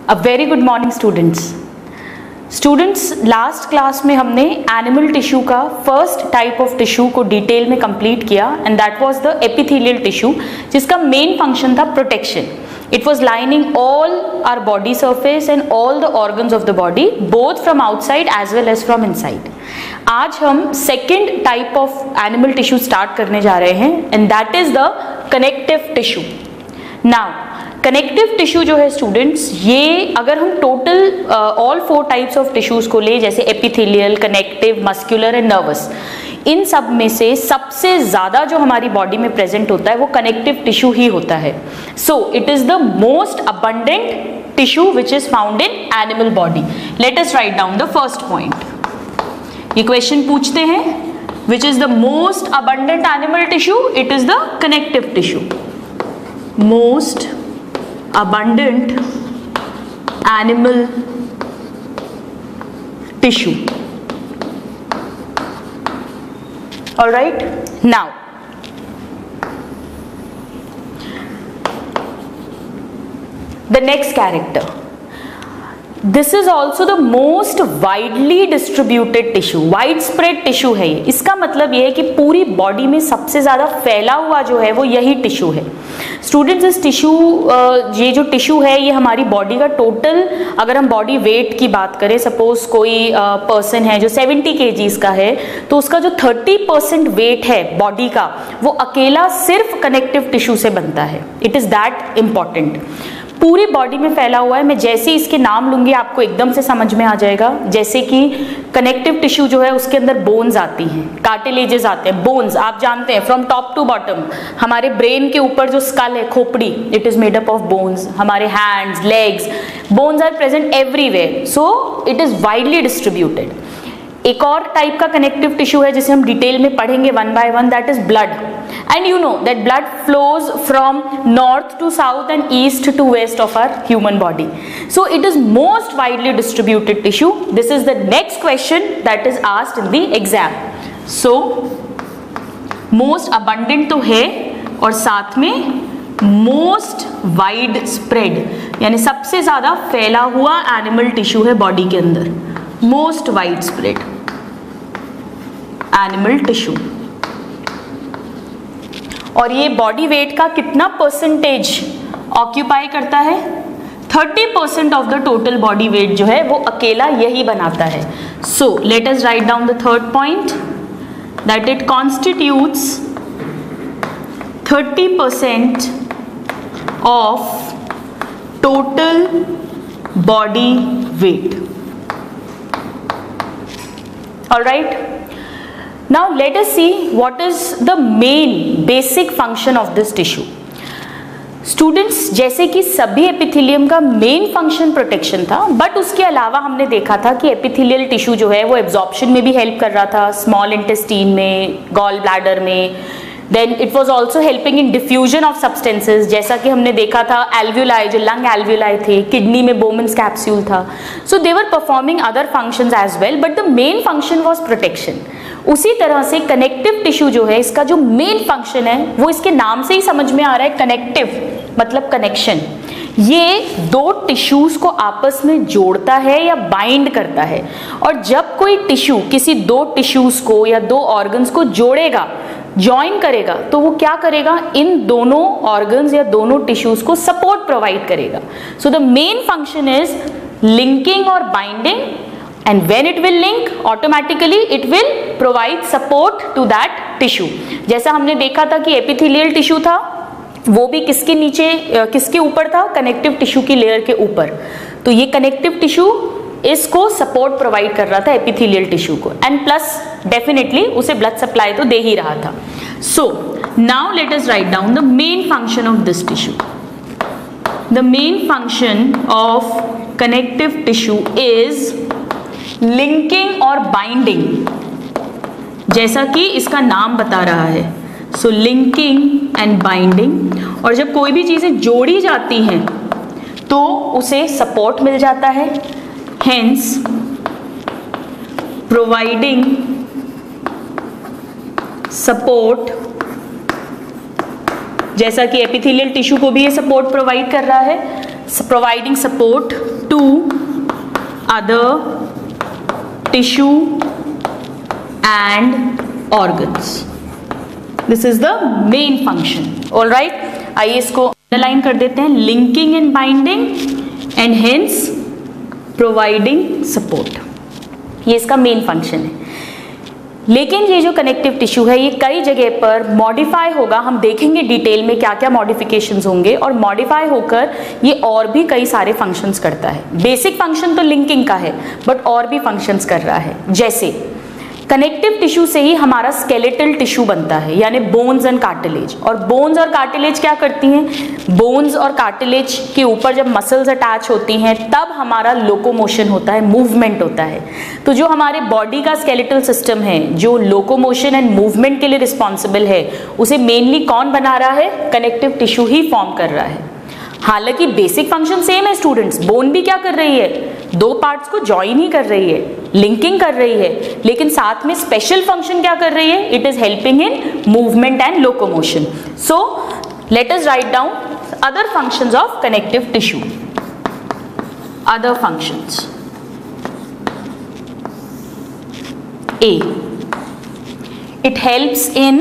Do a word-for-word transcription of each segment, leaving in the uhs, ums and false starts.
अ very good morning students. Students, last class में हमने animal tissue का फर्स्ट टाइप ऑफ टिश्यू को detail में कंप्लीट किया and that was the epithelial tissue, जिसका मेन फंक्शन था protection. It was lining all our body surface and all the organs of the body, both from outside as well as from inside. आज हम second type of animal tissue start करने जा रहे हैं and that is the connective tissue. Now, connective tissue जो है students, ये अगर हम total all four types of tissues को ले, जैसे epithelial, connective, muscular and nervous, इन सब में से सबसे ज्यादा जो हमारी बॉडी में प्रेजेंट होता है वो कनेक्टिव टिश्यू ही होता है। So it is the most abundant tissue which is found in animal body. Let us write down the first point. ये क्वेश्चन पूछते हैं, which is the most abundant animal tissue? It is the connective tissue. Most abundant animal tissue. All right, now the next character. This is also the most widely distributed tissue. Widespread tissue है ये। इसका मतलब ये है कि पूरी body में सबसे ज्यादा फैला हुआ जो है वो यही टिश्यू है। स्टूडेंट्स, इस टिश्यू ये जो टिश्यू है ये हमारी बॉडी का टोटल, अगर हम बॉडी वेट की बात करें, सपोज कोई पर्सन है जो सेवेंटी केजीज का है, तो उसका जो थर्टी परसेंट वेट है बॉडी का वो अकेला सिर्फ कनेक्टिव टिश्यू से बनता है। It is that important. पूरी बॉडी में फैला हुआ है। मैं जैसे ही इसके नाम लूंगी आपको एकदम से समझ में आ जाएगा। जैसे कि कनेक्टिव टिश्यू जो है उसके अंदर बोन्स आती हैं, कार्टिलेजेस आते हैं। बोन्स आप जानते हैं फ्रॉम टॉप टू बॉटम, हमारे ब्रेन के ऊपर जो स्कल है, खोपड़ी, it is made up of bones. हमारे hands, legs, bones are present everywhere, so it is widely distributed. एक और टाइप का कनेक्टिव टिश्यू है जिसे हम डिटेल में पढ़ेंगे one by one, that is blood. And you know that blood flows from north to south and east to west of our human body, so it is most widely distributed tissue. This is the next question that is asked in the exam. So most abundant तो है और साथ में most wide spread, यानी सबसे ज्यादा फैला हुआ एनिमल टिश्यू है बॉडी के अंदर। Most wide spread animal tissue. और ये बॉडी वेट का कितना परसेंटेज ऑक्यूपाई करता है? Thirty percent of the total body weight जो है वो अकेला यही बनाता है। So let us write down the third point, that it constitutes thirty percent of total body weight. All right. Now let us see what is the main basic function of this tissue. Students, जैसे कि सभी epithelium का main function protection था, but उसके अलावा हमने देखा था कि एपिथेलियल टिश्यू जो है वो एब्जॉर्प्शन में भी हेल्प कर रहा था, स्मॉल इंटेस्टीन में, गॉल ब्लैडर में। Then it was also helping in diffusion of substances, जैसा कि हमने देखा था एल्व्यूलाई, जो लंग एल्व्यूलाई थे, किडनी में बोमन्स कैप्सूल था। So they were performing other functions as well, but the main function was protection. उसी तरह से कनेक्टिव टिश्यू जो है, इसका जो मेन फंक्शन है वो इसके नाम से ही समझ में आ रहा है, कनेक्टिव मतलब कनेक्शन। ये दो टिश्यूज को आपस में जोड़ता है या बाइंड करता है। और जब कोई टिश्यू किसी दो टिश्यूज को या दो ऑर्गन्स को जोड़ेगा, ज्वाइन करेगा, तो वो क्या करेगा? इन दोनों ऑर्गन्स या दोनों टिश्यूज को सपोर्ट प्रोवाइड करेगा। So the main function is linking और binding, and when it will link, automatically it will provide support to that tissue. जैसा हमने देखा था कि एपिथेलियल टिश्यू था, वो भी किसके नीचे, किसके ऊपर था? कनेक्टिव टिश्यू की लेयर के ऊपर। तो ये कनेक्टिव टिश्यू इसको सपोर्ट प्रोवाइड कर रहा था एपिथेलियल टिश्यू को, एंड प्लस डेफिनेटली उसे ब्लड सप्लाई तो दे ही रहा था। So now let us write down the main function of this tissue. The main function of connective tissue is linking और बाइंडिंग, जैसा कि इसका नाम बता रहा है। So linking and binding. और जब कोई भी चीजें जोड़ी जाती हैं तो उसे सपोर्ट मिल जाता है, hence providing support, जैसा कि एपिथेलियल टिश्यू को भी ये सपोर्ट प्रोवाइड कर रहा है, providing support to other tissue and organs. This is the main function. All right, आइए इसको अंडरलाइन कर देते हैं. Linking and binding and hence providing support, ये इसका मेन फंक्शन है. लेकिन ये जो कनेक्टिव टिश्यू है ये कई जगह पर मॉडिफाई होगा. हम देखेंगे डिटेल में क्या क्या मॉडिफिकेशंस होंगे, और मॉडिफाई होकर ये और भी कई सारे फंक्शंस करता है. बेसिक फंक्शन तो लिंकिंग का है, बट और भी फंक्शंस कर रहा है. जैसे कनेक्टिव टिश्यू से ही हमारा स्केलेटल टिश्यू बनता है, यानी बोन्स एंड कार्टिलेज. और बोन्स और कार्टिलेज क्या करती हैं? बोन्स और कार्टिलेज के ऊपर जब मसल्स अटैच होती हैं तब हमारा लोकोमोशन होता है, मूवमेंट होता है. तो जो हमारे बॉडी का स्केलेटल सिस्टम है, जो लोकोमोशन एंड मूवमेंट के लिए रिस्पॉन्सिबल है, उसे मेनली कौन बना रहा है? कनेक्टिव टिश्यू ही फॉर्म कर रहा है. हालांकि बेसिक फंक्शन सेम है स्टूडेंट्स. बोन भी क्या कर रही है? दो पार्ट्स को ज्वाइन ही कर रही है, लिंकिंग कर रही है, लेकिन साथ में स्पेशल फंक्शन क्या कर रही है? It is helping in movement and locomotion. So let us write down other functions of connective tissue. Other functions. A, it helps in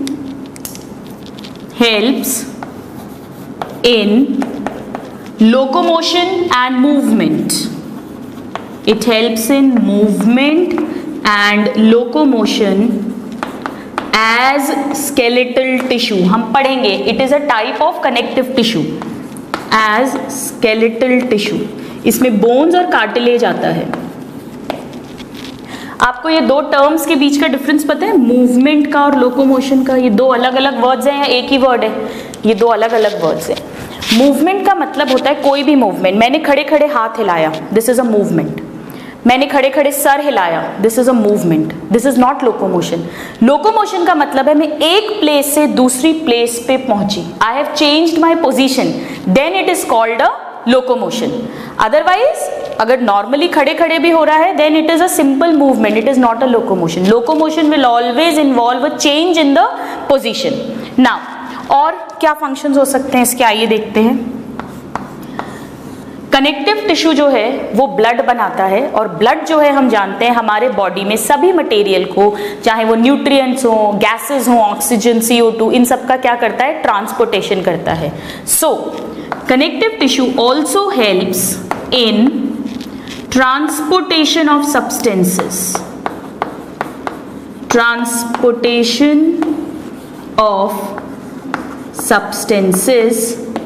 helps in locomotion and movement. It helps in movement and locomotion as skeletal tissue. हम पढ़ेंगे it is a type of connective tissue as skeletal tissue. इसमें bones और cartilage आता है. आपको ये दो terms के बीच का डिफरेंस पता है? मूवमेंट का और लोकोमोशन का. ये दो अलग अलग वर्ड्स हैं या एक ही वर्ड है? ये दो अलग अलग वर्ड्स हैं. मूवमेंट का मतलब होता है कोई भी मूवमेंट. मैंने खड़े खड़े हाथ हिलाया, दिस इज अ मूवमेंट. मैंने खड़े खड़े सर हिलाया, this is a movement. This is not locomotion. Locomotion का मतलब है मैं एक प्लेस से दूसरी प्लेस पे पहुंची. I have changed my position, then it is called a locomotion. Otherwise अगर नॉर्मली खड़े खड़े भी हो रहा है, then it is a simple movement, it is not a locomotion. Locomotion will always involve a change in the position. Now और क्या functions हो सकते हैं इसके, आइए देखते हैं. कनेक्टिव टिश्यू जो है वो ब्लड बनाता है, और ब्लड जो है हम जानते हैं हमारे बॉडी में सभी मटेरियल को, चाहे वो न्यूट्रिएंट्स हो, गैसेस हो, ऑक्सीजन, सी ओ टू, इन सब का क्या करता है? ट्रांसपोर्टेशन करता है. So connective tissue also helps in transportation of substances. Transportation of substances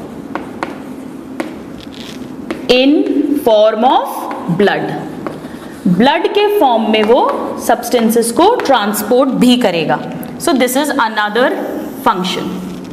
in form of blood. Blood के फॉर्म में वो सब्सटेंसेस को ट्रांसपोर्ट भी करेगा. So this is another function.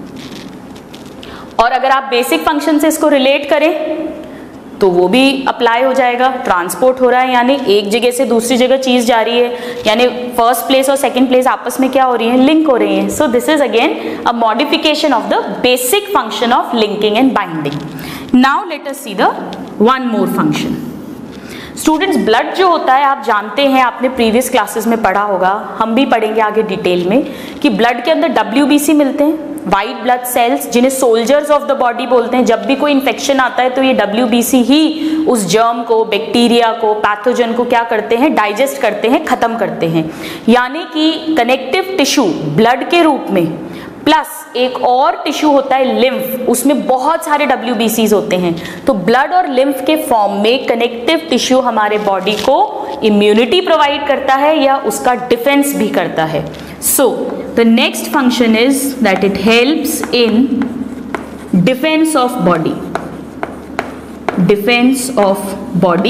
और अगर आप बेसिक फंक्शन से इसको रिलेट करें तो वो भी अप्लाई हो जाएगा. ट्रांसपोर्ट हो रहा है यानी एक जगह से दूसरी जगह चीज जा रही है, यानी फर्स्ट प्लेस और सेकंड प्लेस आपस में क्या हो रही है? लिंक हो रही है. So this is again a modification of the basic function of linking and binding. Now let us see the one more function. Students, blood जो होता है आप जानते हैं, आपने प्रीवियस क्लासेस में पढ़ा होगा, हम भी पढ़ेंगे आगे डिटेल में, कि ब्लड के अंदर डब्ल्यू बी सी मिलते हैं, वाइट ब्लड सेल्स, जिन्हें सोल्जर्स ऑफ द बॉडी बोलते हैं. जब भी कोई इन्फेक्शन आता है तो ये डब्ल्यू बी सी ही उस जर्म को, बैक्टीरिया को, पैथोजन को क्या करते हैं? डाइजेस्ट करते हैं, खत्म करते हैं. यानी कि कनेक्टिव टिश्यू ब्लड के रूप में, प्लस एक और टिश्यू होता है लिम्फ, उसमें बहुत सारे डब्ल्यू बी सीज होते हैं. तो ब्लड और लिम्फ के फॉर्म में कनेक्टिव टिश्यू हमारे बॉडी को इम्यूनिटी प्रोवाइड करता है या उसका डिफेंस भी करता है. So the next function is that it helps in defence of body. Defence of body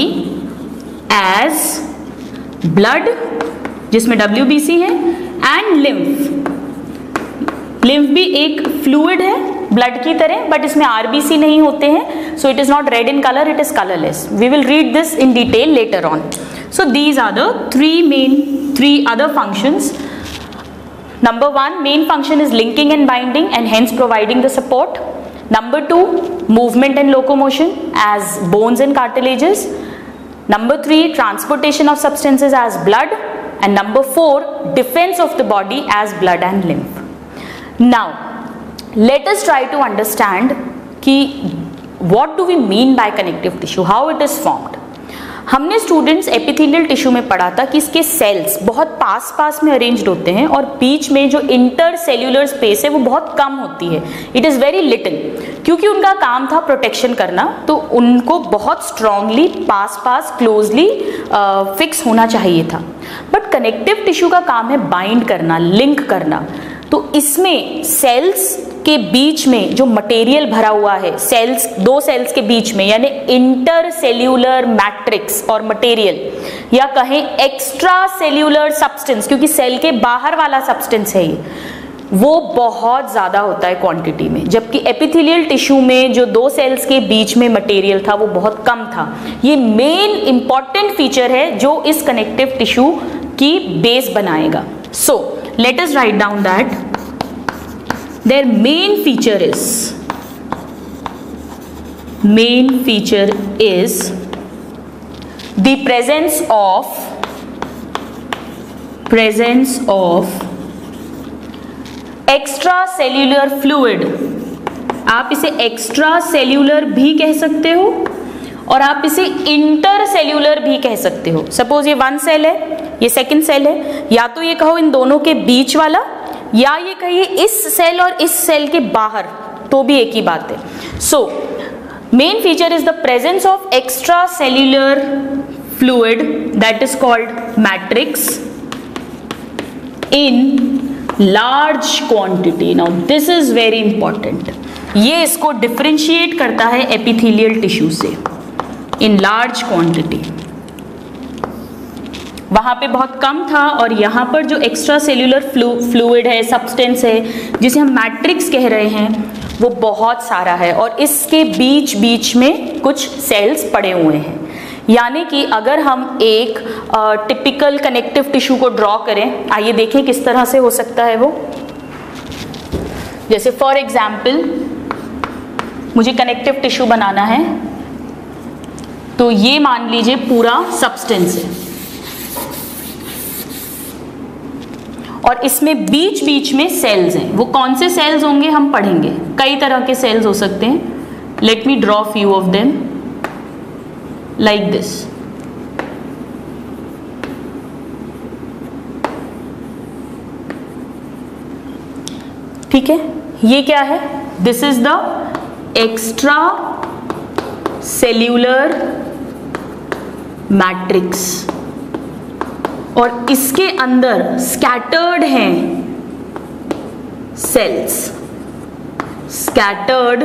as blood, जिसमें डब्ल्यू बी सी है, एंड लिम्फ. लिम्फ भी एक फ्लूइड है ब्लड की तरह, बट इसमें आरबीसी नहीं होते हैं. So it is not red in colour, it is colourless. We will read this in detail later on. So these are the three main three other functions. Number one, main function is linking and binding and hence providing the support. Number two, movement and locomotion as bones and cartilages. Number three, transportation of substances as blood. And number four, defense of the body as blood and lymph. Now, let us try to understand कि what do we mean by connective tissue, how it is formed. हमने students epithelial tissue में पढ़ा था कि इसके sales बहुत पास पास में arranged होते हैं और बीच में जो इंटर सेल्यूलर स्पेस है वो बहुत कम होती है, इट इज़ वेरी लिटिल। क्योंकि उनका काम था प्रोटेक्शन करना, तो उनको बहुत स्ट्रांगली पास पास क्लोजली फिक्स होना चाहिए था। बट कनेक्टिव टिश्यू का काम है बाइंड करना, लिंक करना। तो इसमें सेल्स के बीच में जो मटेरियल भरा हुआ है, सेल्स दो सेल्स के बीच में, यानी इंटर सेल्यूलर मैट्रिक्स और मटेरियल, या कहें एक्स्ट्रा सेल्यूलर सब्सटेंस, क्योंकि सेल के बाहर वाला सब्सटेंस है ये, वो बहुत ज़्यादा होता है क्वांटिटी में। जबकि एपिथेलियल टिश्यू में जो दो सेल्स के बीच में मटेरियल था वो बहुत कम था। ये मेन इंपॉर्टेंट फीचर है जो इस कनेक्टिव टिश्यू की बेस बनाएगा। So let us write down that their main feature is main feature is the presence of presence of extracellular fluid। आप इसे एक्स्ट्रा सेल्यूलर भी कह सकते हो और आप इसे इंटर सेल्यूलर भी कह सकते हो। सपोज ये वन सेल है, ये सेकंड सेल है, या तो ये कहो इन दोनों के बीच वाला, या ये कहिए इस सेल और इस सेल के बाहर, तो भी एक ही बात है। So main feature is the presence of extra cellular fluid that is called matrix in large quantity. Now this is very important, ये इसको डिफरेंशिएट करता है एपिथेलियल टिश्यू से। इन लार्ज क्वांटिटी, वहाँ पे बहुत कम था और यहाँ पर जो एक्स्ट्रा सेल्यूलर फ्लूइड है, सब्सटेंस है, जिसे हम मैट्रिक्स कह रहे हैं, वो बहुत सारा है और इसके बीच बीच में कुछ सेल्स पड़े हुए हैं। यानी कि अगर हम एक टिपिकल कनेक्टिव टिश्यू को ड्रॉ करें, आइए देखें किस तरह से हो सकता है वो। जैसे फॉर एग्जाम्पल मुझे कनेक्टिव टिश्यू बनाना है, तो ये मान लीजिए पूरा सब्सटेंस है और इसमें बीच बीच में सेल्स हैं। वो कौन से सेल्स होंगे हम पढ़ेंगे, कई तरह के सेल्स हो सकते हैं। Let me draw few of them like this. ठीक है, ये क्या है? This is the extra cellular matrix और इसके अंदर स्कैटर्ड हैं cells, scattered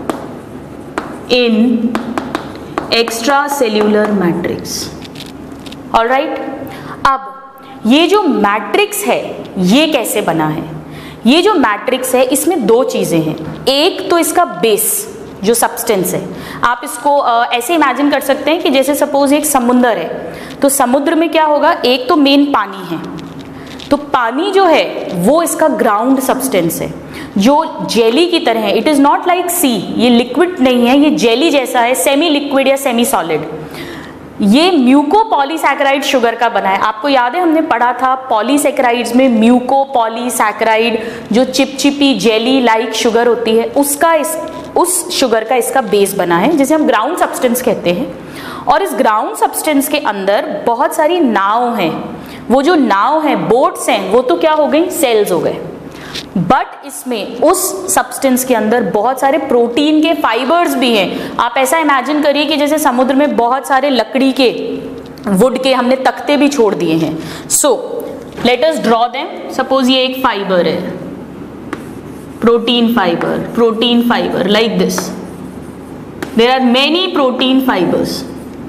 in extra cellular matrix. Alright, अब ये जो मैट्रिक्स है ये कैसे बना है? ये जो मैट्रिक्स है इसमें दो चीजें हैं। एक तो इसका बेस जो सब्सटेंस है, आप इसको आ, ऐसे इमेजिन कर सकते हैं कि जैसे सपोज एक समुंदर है, तो समुद्र में क्या होगा, एक तो मेन पानी है, तो पानी जो है वो इसका ग्राउंड सब्सटेंस है जो जेली की तरह है। It is not like see, ये लिक्विड नहीं है, ये जेली जैसा है, सेमी लिक्विड या सेमी सॉलिड। ये म्यूकोपॉलीसैकेराइड शुगर का बना है। आपको याद है हमने पढ़ा था पॉलीसैकेराइड्स में म्यूकोपॉलीसैकेराइड जो चिपचिपी जेली लाइक शुगर होती है, उसका इस उस शुगर का इसका बेस बना है, जिसे हम ग्राउंड सब्सटेंस कहते हैं। और इस ग्राउंड सब्सटेंस के अंदर बहुत सारी नाव हैं। वो जो नाव हैं, बोट्स हैं, वो तो क्या हो गई, सेल्स हो गए। बट इसमें उस सब्सटेंस के अंदर बहुत सारे प्रोटीन के फाइबर्स भी हैं। आप ऐसा इमेजिन करिए कि जैसे समुद्र में बहुत सारे लकड़ी के, वुड के हमने तख्ते भी छोड़ दिए हैं। So let us draw them. Suppose ये एक फाइबर है, protein fibre, protein fibre like this. There are many protein fibres.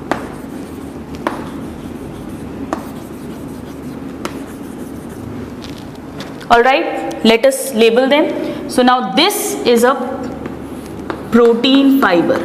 All right, let us label them. So now this is a protein fiber.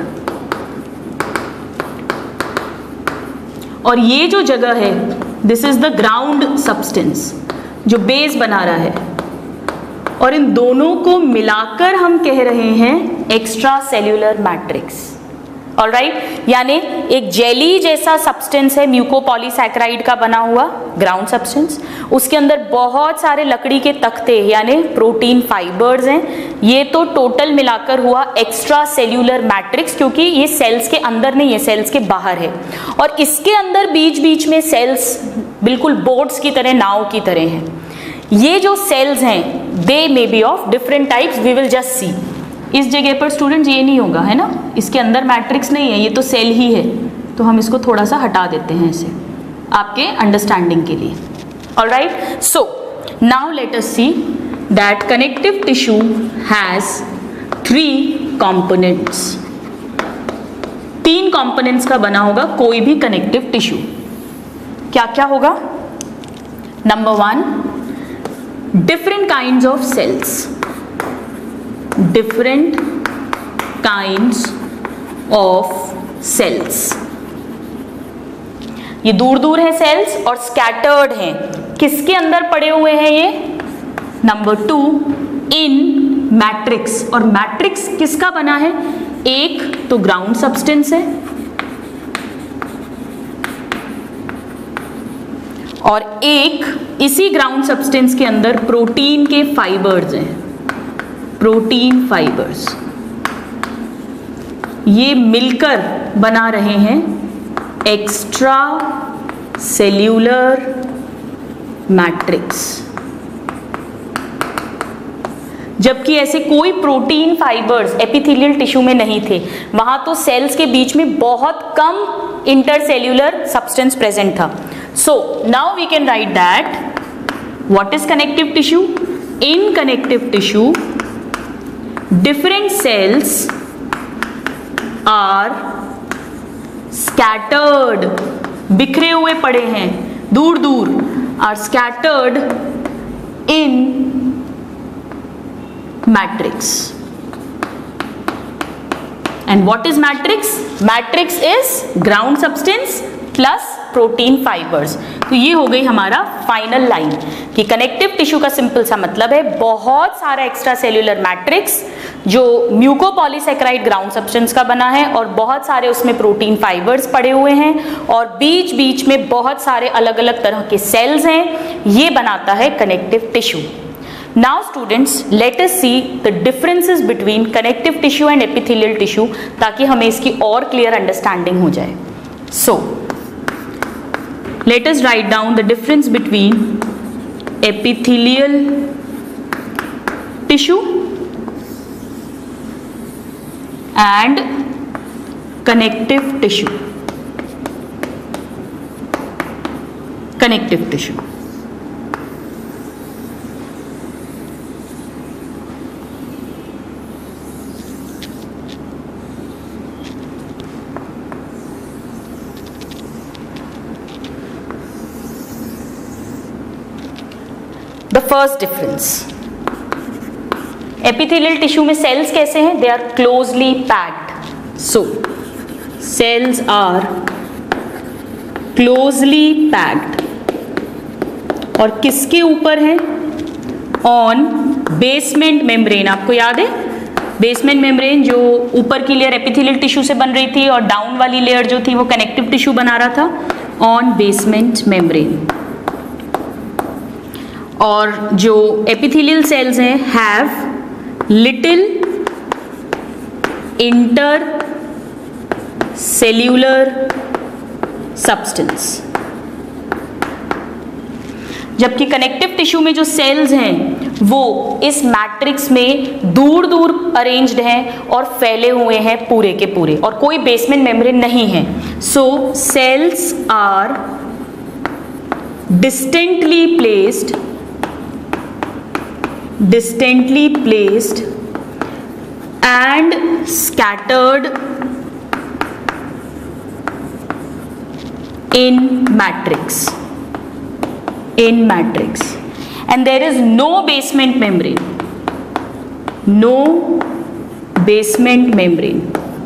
और ये जो जगह है, this is the ground substance जो base बना रहा है, और इन दोनों को मिलाकर हम कह रहे हैं एक्स्ट्रा सेल्यूलर मैट्रिक्स। ऑलराइट, यानी एक जेली जैसा सब्सटेंस है म्यूकोपॉलीसैकेराइड का बना हुआ ग्राउंड सब्सटेंस, उसके अंदर बहुत सारे लकड़ी के तख्ते यानी प्रोटीन फाइबर्स हैं। ये तो टोटल मिलाकर हुआ एक्स्ट्रा सेल्यूलर मैट्रिक्स, क्योंकि ये सेल्स के अंदर नहीं है, सेल्स के बाहर है। और इसके अंदर बीच बीच में सेल्स बिल्कुल बोट्स की तरह, नाव की तरह हैं। ये जो सेल्स हैं they may be of different types, we will just see. इस जगह पर स्टूडेंट्स ये नहीं होगा, है ना, इसके अंदर मैट्रिक्स नहीं है, ये तो सेल ही है, तो हम इसको थोड़ा सा हटा देते हैं इसे आपके अंडरस्टैंडिंग के लिए। Alright, so now let us see that connective tissue has three components. तीन कंपोनेंट्स का बना होगा कोई भी कनेक्टिव टिश्यू। क्या क्या होगा? Number one, different kinds of cells, different kinds of cells। ये दूर दूर है सेल्स और स्कैटर्ड हैं। किसके अंदर पड़े हुए हैं ये? Number two, in matrix. और मैट्रिक्स किसका बना है? एक तो ग्राउंड सब्सटेंस है और एक इसी ग्राउंड सब्सटेंस के अंदर प्रोटीन के फाइबर्स हैं, प्रोटीन फाइबर्स। ये मिलकर बना रहे हैं एक्स्ट्रा सेल्यूलर मैट्रिक्स। जबकि ऐसे कोई प्रोटीन फाइबर्स एपिथेलियल टिश्यू में नहीं थे, वहां तो सेल्स के बीच में बहुत कम इंटरसेल्यूलर सब्सटेंस प्रेजेंट था। So now we can write that what is connective tissue? In connective tissue, different cells are scattered, बिखरे हुए पड़े हैं दूर दूर, are scattered in matrix. And what is matrix? Matrix is ground substance plus protein fibres. तो ये हो गई हमारा फाइनल लाइन कि कनेक्टिव टिश्यू का सिंपल सा मतलब है बहुत सारा एक्स्ट्रा सेल्यूलर मैट्रिक्स जो म्यूकोपॉलीसैकेराइड ग्राउंड सब्सटेंस का बना है और बहुत सारे उसमें प्रोटीन फाइबर्स पड़े हुए हैं और बीच बीच में बहुत सारे अलग अलग तरह के सेल्स हैं। ये बनाता है connective tissue. Now students, let us see the differences between connective tissue and epithelial tissue, ताकि हमें इसकी और क्लियर अंडरस्टैंडिंग हो जाए। So let us write down the difference between epithelial tissue and connective tissue. Connective tissue. The first difference, epithelial tissue में cells कैसे हैं? They are closely packed. So cells are closely packed और किसके ऊपर है? On basement membrane। आपको याद है बेसमेंट मेम्ब्रेन जो ऊपर की लेयर एपिथेलियल टिश्यू से बन रही थी और डाउन वाली लेयर जो थी वो कनेक्टिव टिश्यू बना रहा था। On basement membrane. और जो एपिथेलियल सेल्स हैं have little inter cellular substance, जबकि कनेक्टिव टिश्यू में जो सेल्स हैं वो इस मैट्रिक्स में दूर दूर अरेंज्ड हैं और फैले हुए हैं पूरे के पूरे और कोई बेसमेंट मेम्ब्रेन नहीं है। So cells are distantly placed distantly placed and scattered in matrix in matrix and there is no basement membrane no basement membrane।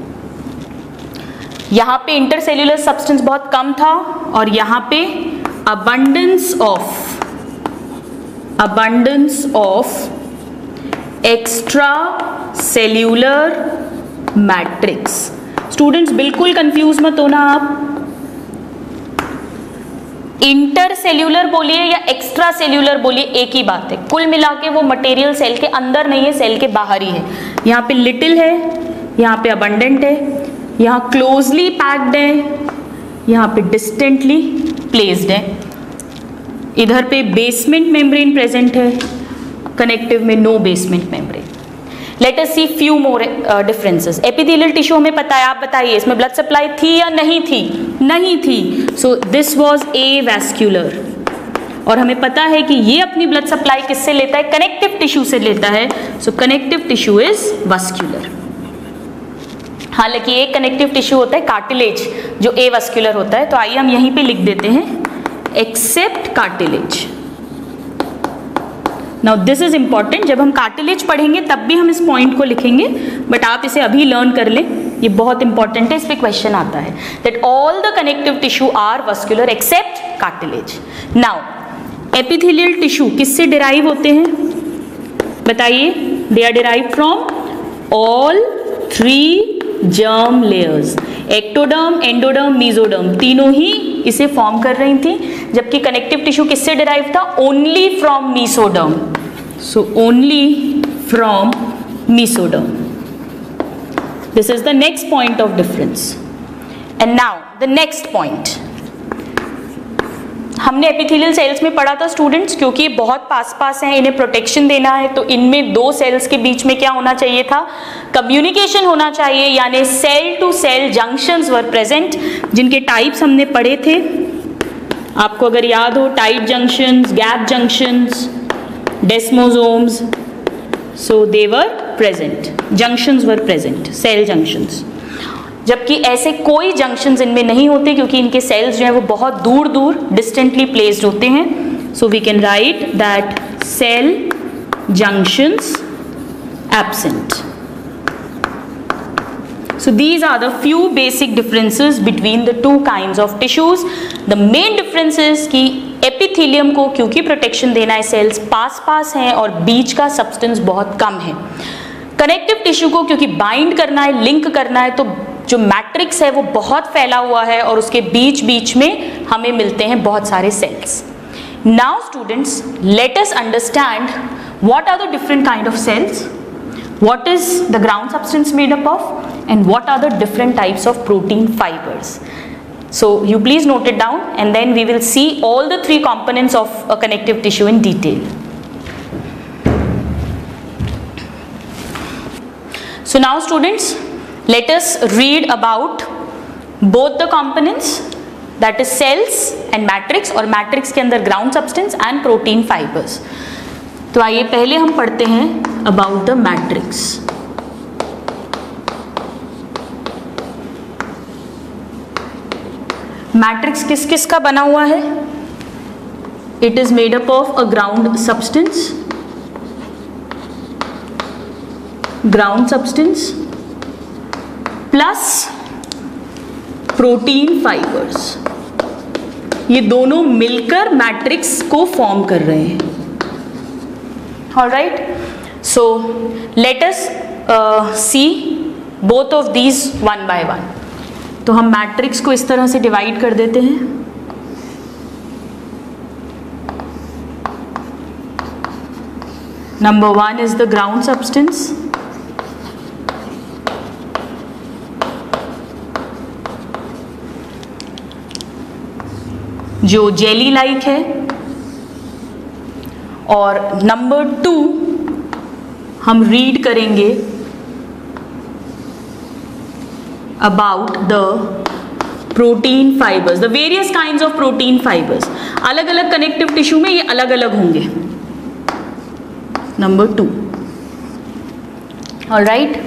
यहां पे इंटरसेल्यूलर सब्सटेंस बहुत कम था और यहां पे abundance of abundance of extra cellular matrix। Students बिल्कुल confuse मत होना आप, इंटर सेल्यूलर बोलिए या एक्स्ट्रा सेल्यूलर बोलिए एक ही बात है, कुल मिला के वो मटेरियल सेल के अंदर नहीं है, सेल के बाहर ही है। यहाँ पे लिटिल है, यहाँ पे अबंडेंट है, यहाँ क्लोजली पैक्ड है, यहाँ पे डिस्टेंटली प्लेस्ड है, इधर पे बेसमेंट मेम्ब्रेन प्रेजेंट है, कनेक्टिव में no basement membrane. Let us see few more differences. Epithelial tissue हमें पता है, आप बताइए इसमें ब्लड सप्लाई थी या नहीं थी? नहीं थी। सो दिस वाज एवास्क्युलर, और हमें पता है कि ये अपनी ब्लड सप्लाई किससे लेता है? कनेक्टिव टिश्यू से लेता है। So connective tissue is vascular. हालांकि एक कनेक्टिव टिश्यू होता है कार्टिलेज जो एवास्क्युलर होता है, तो आइए हम यहीं पे लिख देते हैं except cartilage. Now this is important, जब हम कार्टिलेज पढ़ेंगे तब भी हम इस पॉइंट को लिखेंगे, बट आप इसे अभी लर्न कर लें, ये बहुत इंपॉर्टेंट है, इस पे क्वेश्चन आता है that all the connective tissue are vascular except cartilage. Now epithelial tissue किससे डिराइव होते हैं बताइए? They are derive from all three germ layers, ectoderm, endoderm, mesoderm, तीनों ही इसे फॉर्म कर रही थी, जबकि कनेक्टिव टिश्यू किससे डिराइव था? Only from mesoderm. So only from mesoderm. This is the next point of difference. And now the next point, हमने एपिथेलियल सेल्स में पढ़ा था स्टूडेंट्स, क्योंकि ये बहुत पास पास हैं, इन्हें प्रोटेक्शन देना है, तो इनमें दो सेल्स के बीच में क्या होना चाहिए था? कम्युनिकेशन होना चाहिए, यानी cell to cell junctions were present, जिनके टाइप्स हमने पढ़े थे। आपको अगर याद हो, tight junctions, gap junctions, desmosomes, so they were present, junctions were present, cell junctions. जबकि ऐसे कोई जंक्शंस इनमें नहीं होते, क्योंकि इनके सेल्स जो है वो बहुत दूर दूर डिस्टेंटली प्लेस्ड होते हैं। So we can write that cell junctions absent. So these are the few basic differences between the two kinds of tissues. The main difference is कि एपिथेलियम को क्योंकि प्रोटेक्शन देना है, सेल्स पास पास हैं और बीच का सब्सटेंस बहुत कम है। कनेक्टिव टिश्यू को क्योंकि बाइंड करना है, लिंक करना है, तो जो मैट्रिक्स है वो बहुत फैला हुआ है और उसके बीच बीच में हमें मिलते हैं बहुत सारे cells. Now students, let us understand what are the different kind of cells, what is the ground substance made up of, and what are the different types of protein fibers. So you please note it down, and then we will see all the three components of a connective tissue in detail. So now students, let us read about both the components, that is cells and matrix, और matrix के अंदर ground substance and protein fibers. तो आइए पहले हम पढ़ते हैं about the matrix. Matrix किस किस का बना हुआ है? It is made up of a ground substance, ground substance plus protein fibres, ये दोनों मिलकर मैट्रिक्स को फॉर्म कर रहे हैं। All right, so let us uh, see both of these one by one. तो हम मैट्रिक्स को इस तरह से डिवाइड कर देते हैं। Number one is the ground substance, जो जेली लाइक है, और नंबर टू हम रीड करेंगे about the protein fibres, the various kinds of protein fibres. अलग अलग कनेक्टिव टिश्यू में ये अलग अलग होंगे। Number two, alright.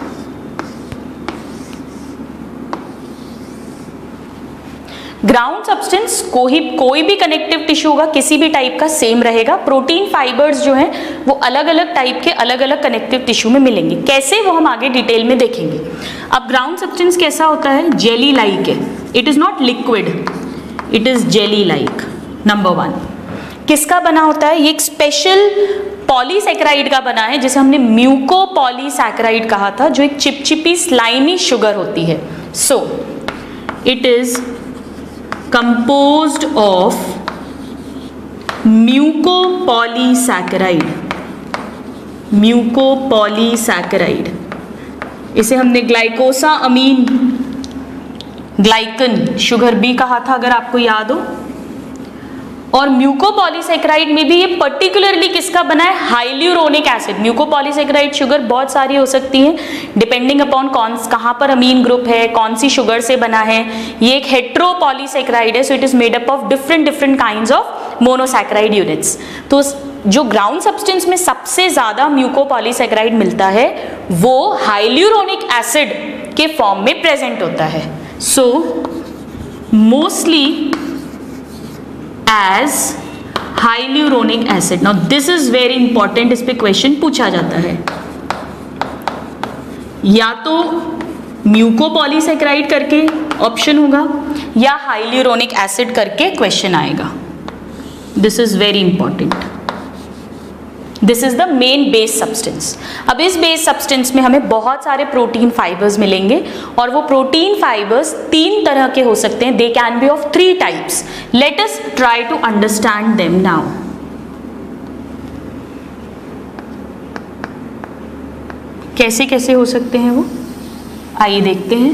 Ground substance को ही कोई भी कनेक्टिव टिश्यू होगा किसी भी टाइप का सेम रहेगा। प्रोटीन फाइबर्स जो हैं वो अलग अलग टाइप के अलग अलग कनेक्टिव टिश्यू में मिलेंगे। कैसे, वो हम आगे डिटेल में देखेंगे। अब ग्राउंड सब्सटेंस कैसा होता है? जेली लाइक है। It is not liquid, it is jelly like. Number one, किसका बना होता है? ये एक स्पेशल पॉलीसैकेराइड का बना है जिसे हमने म्यूकोपॉलीसैकेराइड कहा था, जो एक चिपचिपी स्लाइमी शुगर होती है. So it is composed of mucopolysaccharide. Mucopolysaccharide इसे हमने ग्लाइकोसा अमीन ग्लाइकन शुगर भी कहा था, अगर आपको याद हो. और म्यूकोपॉलीसैकेराइड में भी ये पर्टिकुलरली किसका बना है? Hyaluronic acid. म्यूकोपॉलीसैकेराइड शुगर बहुत सारी हो सकती हैं डिपेंडिंग अपॉन कौन कहाँ पर अमीन ग्रुप है, कौन सी शुगर से बना है. ये एक हेट्रोपॉलीसैकेराइड है, so it is made up of different different kinds of monosaccharide units. तो जो ग्राउंड सब्सटेंस में सबसे ज्यादा म्यूकोपॉलीसैकेराइड मिलता है वो हाइल्यूरोनिक एसिड के फॉर्म में प्रेजेंट होता है. So mostly as hyaluronic acid. Now this is very important, इस पे क्वेश्चन पूछा जाता है. या तो म्यूकोपॉलीसैकेराइड करके ऑप्शन होगा या हाइल्यूरोनिक एसिड करके क्वेश्चन आएगा. This is very important. This is the main base substance. अब इस बेस सब्सटेंस में हमें बहुत सारे प्रोटीन फाइबर्स मिलेंगे और वो प्रोटीन फाइबर्स तीन तरह के हो सकते हैं. They can be of three types. Let us try to understand them now. कैसे कैसे हो सकते हैं वो, आइए देखते हैं.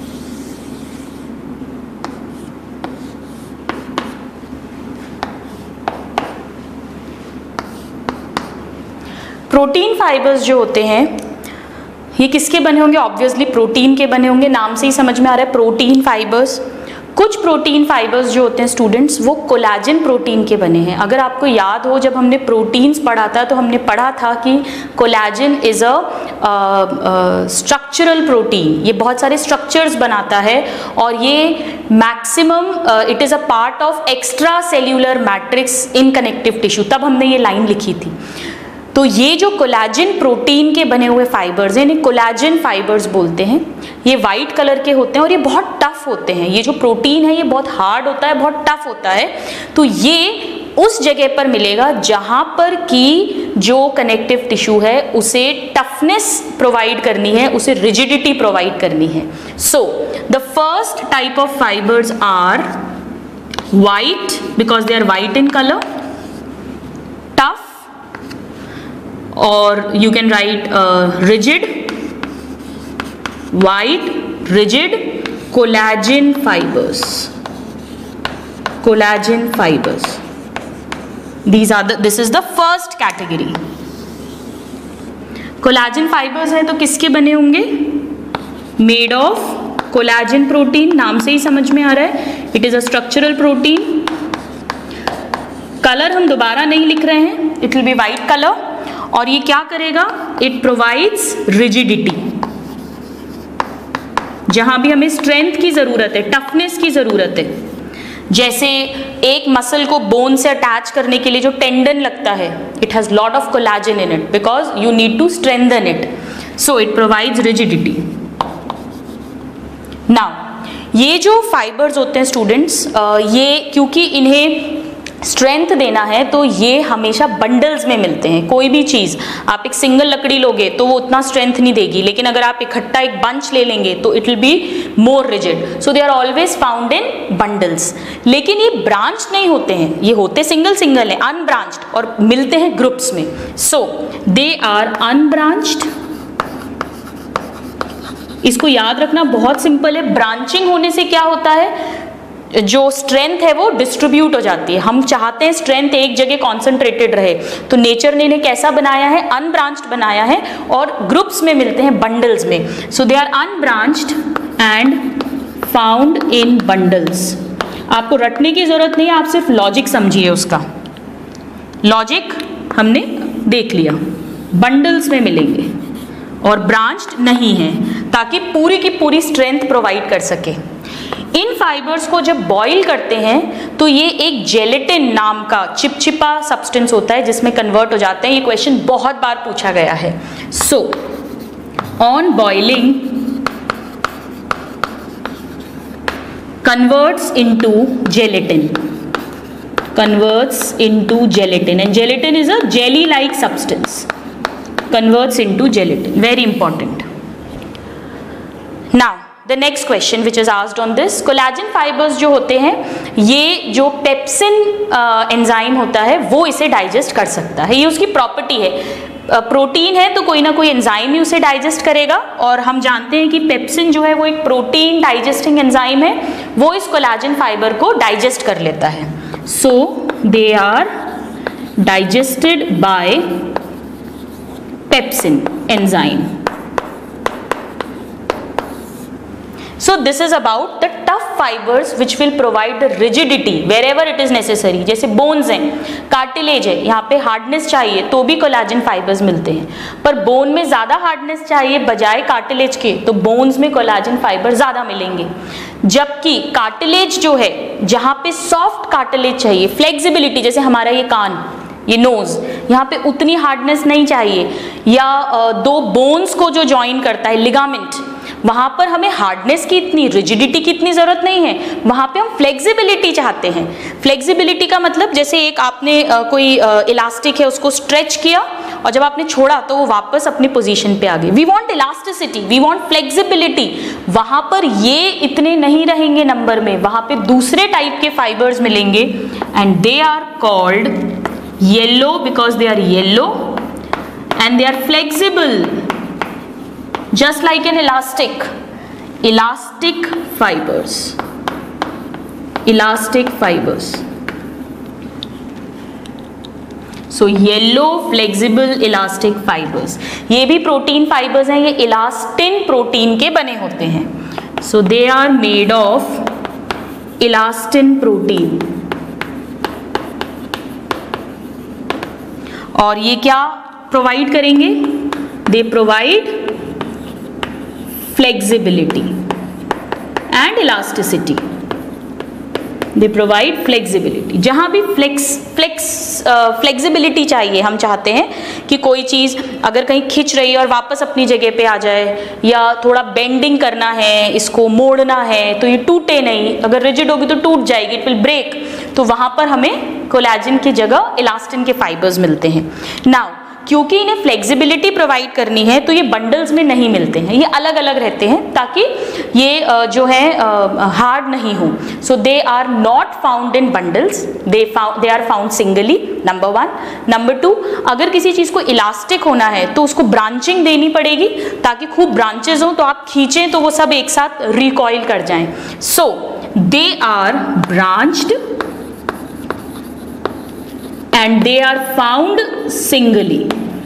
प्रोटीन फाइबर्स जो होते हैं ये किसके बने होंगे? ऑब्वियसली प्रोटीन के बने होंगे. नाम से ही समझ में आ रहा है प्रोटीन फाइबर्स. कुछ प्रोटीन फाइबर्स जो होते हैं स्टूडेंट्स वो कोलाजन प्रोटीन के बने हैं. अगर आपको याद हो जब हमने प्रोटीन्स पढ़ा था तो हमने पढ़ा था कि collagen is a structural protein. ये बहुत सारे स्ट्रक्चर्स बनाता है और ये maximum it is a part of extra cellular matrix in connective tissue. तब हमने ये लाइन लिखी थी. तो ये जो कोलाजन प्रोटीन के बने हुए फाइबर्स हैं इन्हें कोलाजन फाइबर्स बोलते हैं. ये वाइट कलर के होते हैं और ये बहुत टफ होते हैं. ये जो प्रोटीन है ये बहुत हार्ड होता है, बहुत टफ होता है. तो ये उस जगह पर मिलेगा जहां पर कि जो कनेक्टिव टिश्यू है उसे टफनेस प्रोवाइड करनी है, उसे रिजिडिटी प्रोवाइड करनी है. So the first type of fibres are white because they are white in colour, tough, or you can write uh, rigid, white, rigid, collagen fibers. Collagen fibers. These are the, this is the first category. Collagen fibers है तो किसके बने होंगे? Made of collagen protein. नाम से ही समझ में आ रहा है. It is a structural protein. Colour हम दोबारा नहीं लिख रहे हैं. It will be white color. और ये क्या करेगा? It provides rigidity. जहां भी हमें स्ट्रेंथ की जरूरत है, टफनेस की जरूरत है, जैसे एक मसल को बोन से अटैच करने के लिए जो टेंडन लगता है, it has lot of collagen in it because you need to strengthen it. So it provides rigidity. Now ये जो फाइबर्स होते हैं स्टूडेंट्स, ये क्योंकि इन्हें स्ट्रेंथ देना है तो ये हमेशा बंडल्स में मिलते हैं. कोई भी चीज आप एक सिंगल लकड़ी लोगे तो वो उतना स्ट्रेंथ नहीं देगी, लेकिन अगर आप इकट्ठा एक बंच ले लेंगे तो it will be more rigid. So they are always found in bundles. लेकिन ये ब्रांच नहीं होते हैं, ये होते सिंगल सिंगल है, अनब्रांच्ड, और मिलते हैं ग्रुप्स में. So they are unbranched. इसको याद रखना बहुत सिंपल है. ब्रांचिंग होने से क्या होता है? जो स्ट्रेंथ है वो डिस्ट्रीब्यूट हो जाती है. हम चाहते हैं स्ट्रेंथ एक जगह कॉन्सेंट्रेटेड रहे, तो नेचर ने इन्हें कैसा बनाया है? अनब्रांच्ड बनाया है और ग्रुप्स में मिलते हैं, बंडल्स में. So they are unbranched and found in bundles. आपको रटने की जरूरत नहीं है, आप सिर्फ लॉजिक समझिए. उसका लॉजिक हमने देख लिया. बंडल्स में मिलेंगे और ब्रांच्ड नहीं है, ताकि पूरी की पूरी स्ट्रेंथ प्रोवाइड कर सके. इन फाइबर्स को जब बॉईल करते हैं तो ये एक जेलेटिन नाम का चिपचिपा सब्सटेंस होता है जिसमें कन्वर्ट हो जाते हैं. ये क्वेश्चन बहुत बार पूछा गया है. So on boiling converts into gelatin. converts into gelatin, and gelatin is a jelly like substance, converts into gelatin. Very important. Now the next question which is asked on this, collagen fibres जो होते हैं, ये जो pepsin enzyme होता है वो इसे digest कर सकता है, ये उसकी प्रॉपर्टी है. प्रोटीन uh, है तो कोई ना कोई एंजाइम ही उसे डाइजेस्ट करेगा, और हम जानते हैं कि पेप्सिन जो है वो एक प्रोटीन डाइजेस्टिंग एंजाइम है, वो इस कोलेजन फाइबर को डाइजेस्ट कर लेता है. So they are digested by pepsin enzyme. So this is about the tough fibers which will provide the rigidity wherever it is necessary. जैसे बोन्स हैं, कार्टिलेज है, यहाँ पे हार्डनेस चाहिए तो भी कोलेजन फाइबर्स मिलते हैं, पर बोन में ज़्यादा हार्डनेस चाहिए बजाय कार्टिलेज के तो बोन्स में कोलेजन फाइबर ज़्यादा मिलेंगे. जबकि कार्टिलेज जो है, जहाँ पे सॉफ्ट कार्टिलेज चाहिए, फ्लेक्सिबिलिटी, जैसे हमारा ये कान, ये नोज, यहाँ पे उतनी हार्डनेस नहीं चाहिए, या दो बोन्स को जो ज्वाइन करता है लिगामेंट, वहाँ पर हमें हार्डनेस की इतनी, रिजिडिटी की इतनी ज़रूरत नहीं है, वहाँ पे हम फ्लेक्सिबिलिटी चाहते हैं. फ्लेक्सिबिलिटी का मतलब जैसे एक आपने आ, कोई इलास्टिक है उसको स्ट्रेच किया और जब आपने छोड़ा तो वो वापस अपनी पोजीशन पे आ गई. We want elasticity, we want flexibility. वहाँ पर ये इतने नहीं रहेंगे नंबर में, वहाँ पे दूसरे टाइप के फाइबर्स मिलेंगे, and they are called yellow because they are yellow and they are flexible just like an elastic. Elastic fibers. Elastic fibers. So yellow flexible elastic fibers. ये भी प्रोटीन फाइबर्स हैं, ये इलास्टिन प्रोटीन के बने होते हैं. So they are made of elastin protein. और ये क्या प्रोवाइड करेंगे? They provide flexibility and elasticity. They provide flexibility. जहाँ भी flex flex flexibility चाहिए, हम चाहते हैं कि कोई चीज़ अगर कहीं खिंच रही है और वापस अपनी जगह पे आ जाए, या थोड़ा बेंडिंग करना है, इसको मोड़ना है तो ये टूटे नहीं, अगर रिजिड होगी तो टूट जाएगी, इट विल ब्रेक, तो वहाँ पर हमें कोलेजन की जगह इलास्टिन के फाइबर्स मिलते हैं. नाउ क्योंकि इन्हें फ्लेक्सिबिलिटी प्रोवाइड करनी है तो ये बंडल्स में नहीं मिलते हैं, ये अलग अलग रहते हैं ताकि ये जो है हार्ड नहीं हो. So they are not found in bundles, they they are found singly, number one. Number two, अगर किसी चीज़ को इलास्टिक होना है तो उसको ब्रांचिंग देनी पड़ेगी ताकि खूब ब्रांचेज हो तो आप खींचें तो वो सब एक साथ रिकॉइल कर जाएं. So they are branched and they are found singly.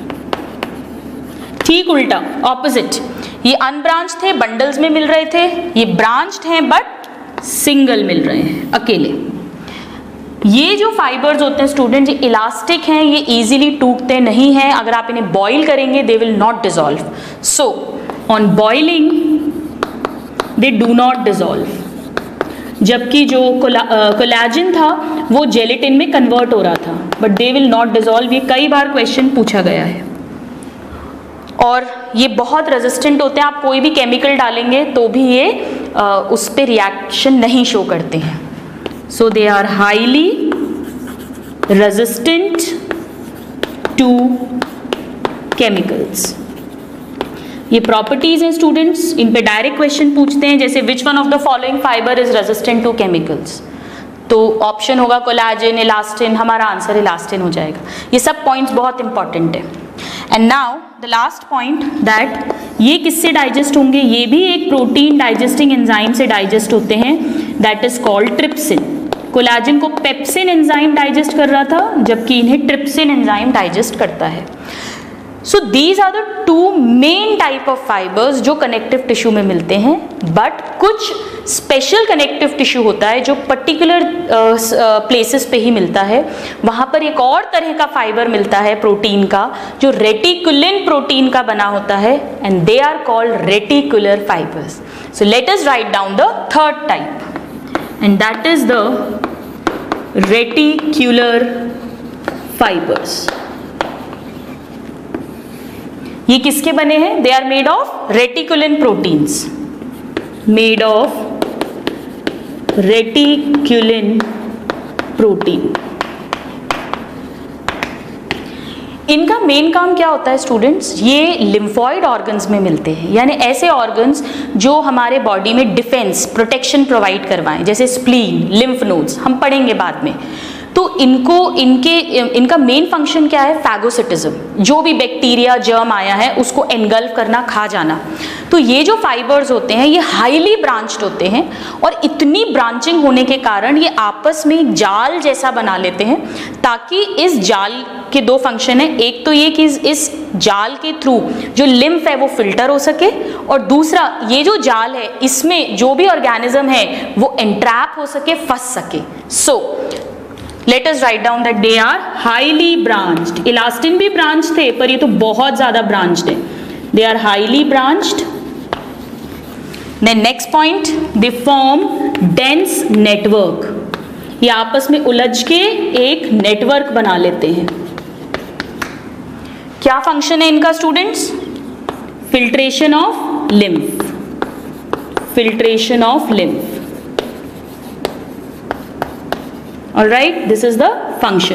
ठीक उल्टा, ऑपोजिट, ये अनब्रांच थे, बंडल्स में मिल रहे थे, ये ब्रांच्ड हैं बट सिंगल मिल रहे हैं, अकेले. ये जो फाइबर्स होते हैं स्टूडेंट, ये इलास्टिक हैं, ये इजीली टूटते नहीं हैं, अगर आप इन्हें बॉईल करेंगे they will not dissolve. So on boiling they do not dissolve. जबकि जो कोलेजन था वो जेलेटिन में कन्वर्ट हो रहा था, but they will not dissolve. ये कई बार क्वेश्चन पूछा गया है, और ये बहुत रेजिस्टेंट होते हैं, आप कोई भी केमिकल डालेंगे तो भी ये आ, उस पर रिएक्शन नहीं शो करते हैं. So they are highly resistant to chemicals. ये प्रॉपर्टीज हैं स्टूडेंट्स, इन पे डायरेक्ट क्वेश्चन पूछते हैं, जैसे which one of the following fibre is resistant to chemicals, तो ऑप्शन होगा कोलेजन, इलास्टिन, हमारा आंसर इलास्टिन हो जाएगा. ये सब पॉइंट्स बहुत इंपॉर्टेंट है. And now the last point, that ये किससे डाइजेस्ट होंगे? ये भी एक प्रोटीन डाइजेस्टिंग एंजाइम से डाइजेस्ट होते हैं, that is called trypsin. Collagen को पेप्सिन एंजाइम डाइजेस्ट कर रहा था, जबकि इन्हें ट्रिप्सिन एंजाइम डाइजेस्ट करता है. So these are the two main type of fibres जो कनेक्टिव टिश्यू में मिलते हैं, बट कुछ स्पेशल कनेक्टिव टिश्यू होता है जो पर्टिकुलर प्लेसेस पे ही मिलता है. वहाँ पर एक और तरह का फाइबर मिलता है प्रोटीन का, जो रेटिकुलिन प्रोटीन का बना होता है, and they are called reticular fibres. So let us write down the third type, and that is the reticular fibres. ये किसके बने हैं? They are made of reticulin proteins, made of reticulin protein. इनका main काम क्या होता है students, ये लिम्फॉइड ऑर्गन्स में मिलते हैं, यानी ऐसे ऑर्गन्स जो हमारे बॉडी में डिफेंस प्रोटेक्शन प्रोवाइड करवाएं, जैसे स्प्लीन, लिम्फ नोड्स, हम पढ़ेंगे बाद में। तो इनको इनके इनका मेन फंक्शन क्या है, फैगोसिटिज्म, जो भी बैक्टीरिया जर्म आया है उसको एनगल्फ करना, खा जाना। तो ये जो फाइबर्स होते हैं ये हाईली ब्रांच्ड होते हैं, और इतनी ब्रांचिंग होने के कारण ये आपस में एक जाल जैसा बना लेते हैं, ताकि इस जाल के दो फंक्शन है, एक तो ये कि इस जाल के थ्रू जो लिम्फ है वो फिल्टर हो सके, और दूसरा ये जो जाल है इसमें जो भी ऑर्गेनिज्म है वो एंट्रैप हो सके, फंस सके। So let us write down that they are highly branched. Elastin भी ब्रांच थे, पर ये तो बहुत ज्यादा ब्रांच्ड है। They are highly branched. Then next point, they form dense network. ये आपस में उलझ के एक नेटवर्क बना लेते हैं। क्या फंक्शन है इनका students, filtration of lymph, filtration of lymph. All right, this is the function.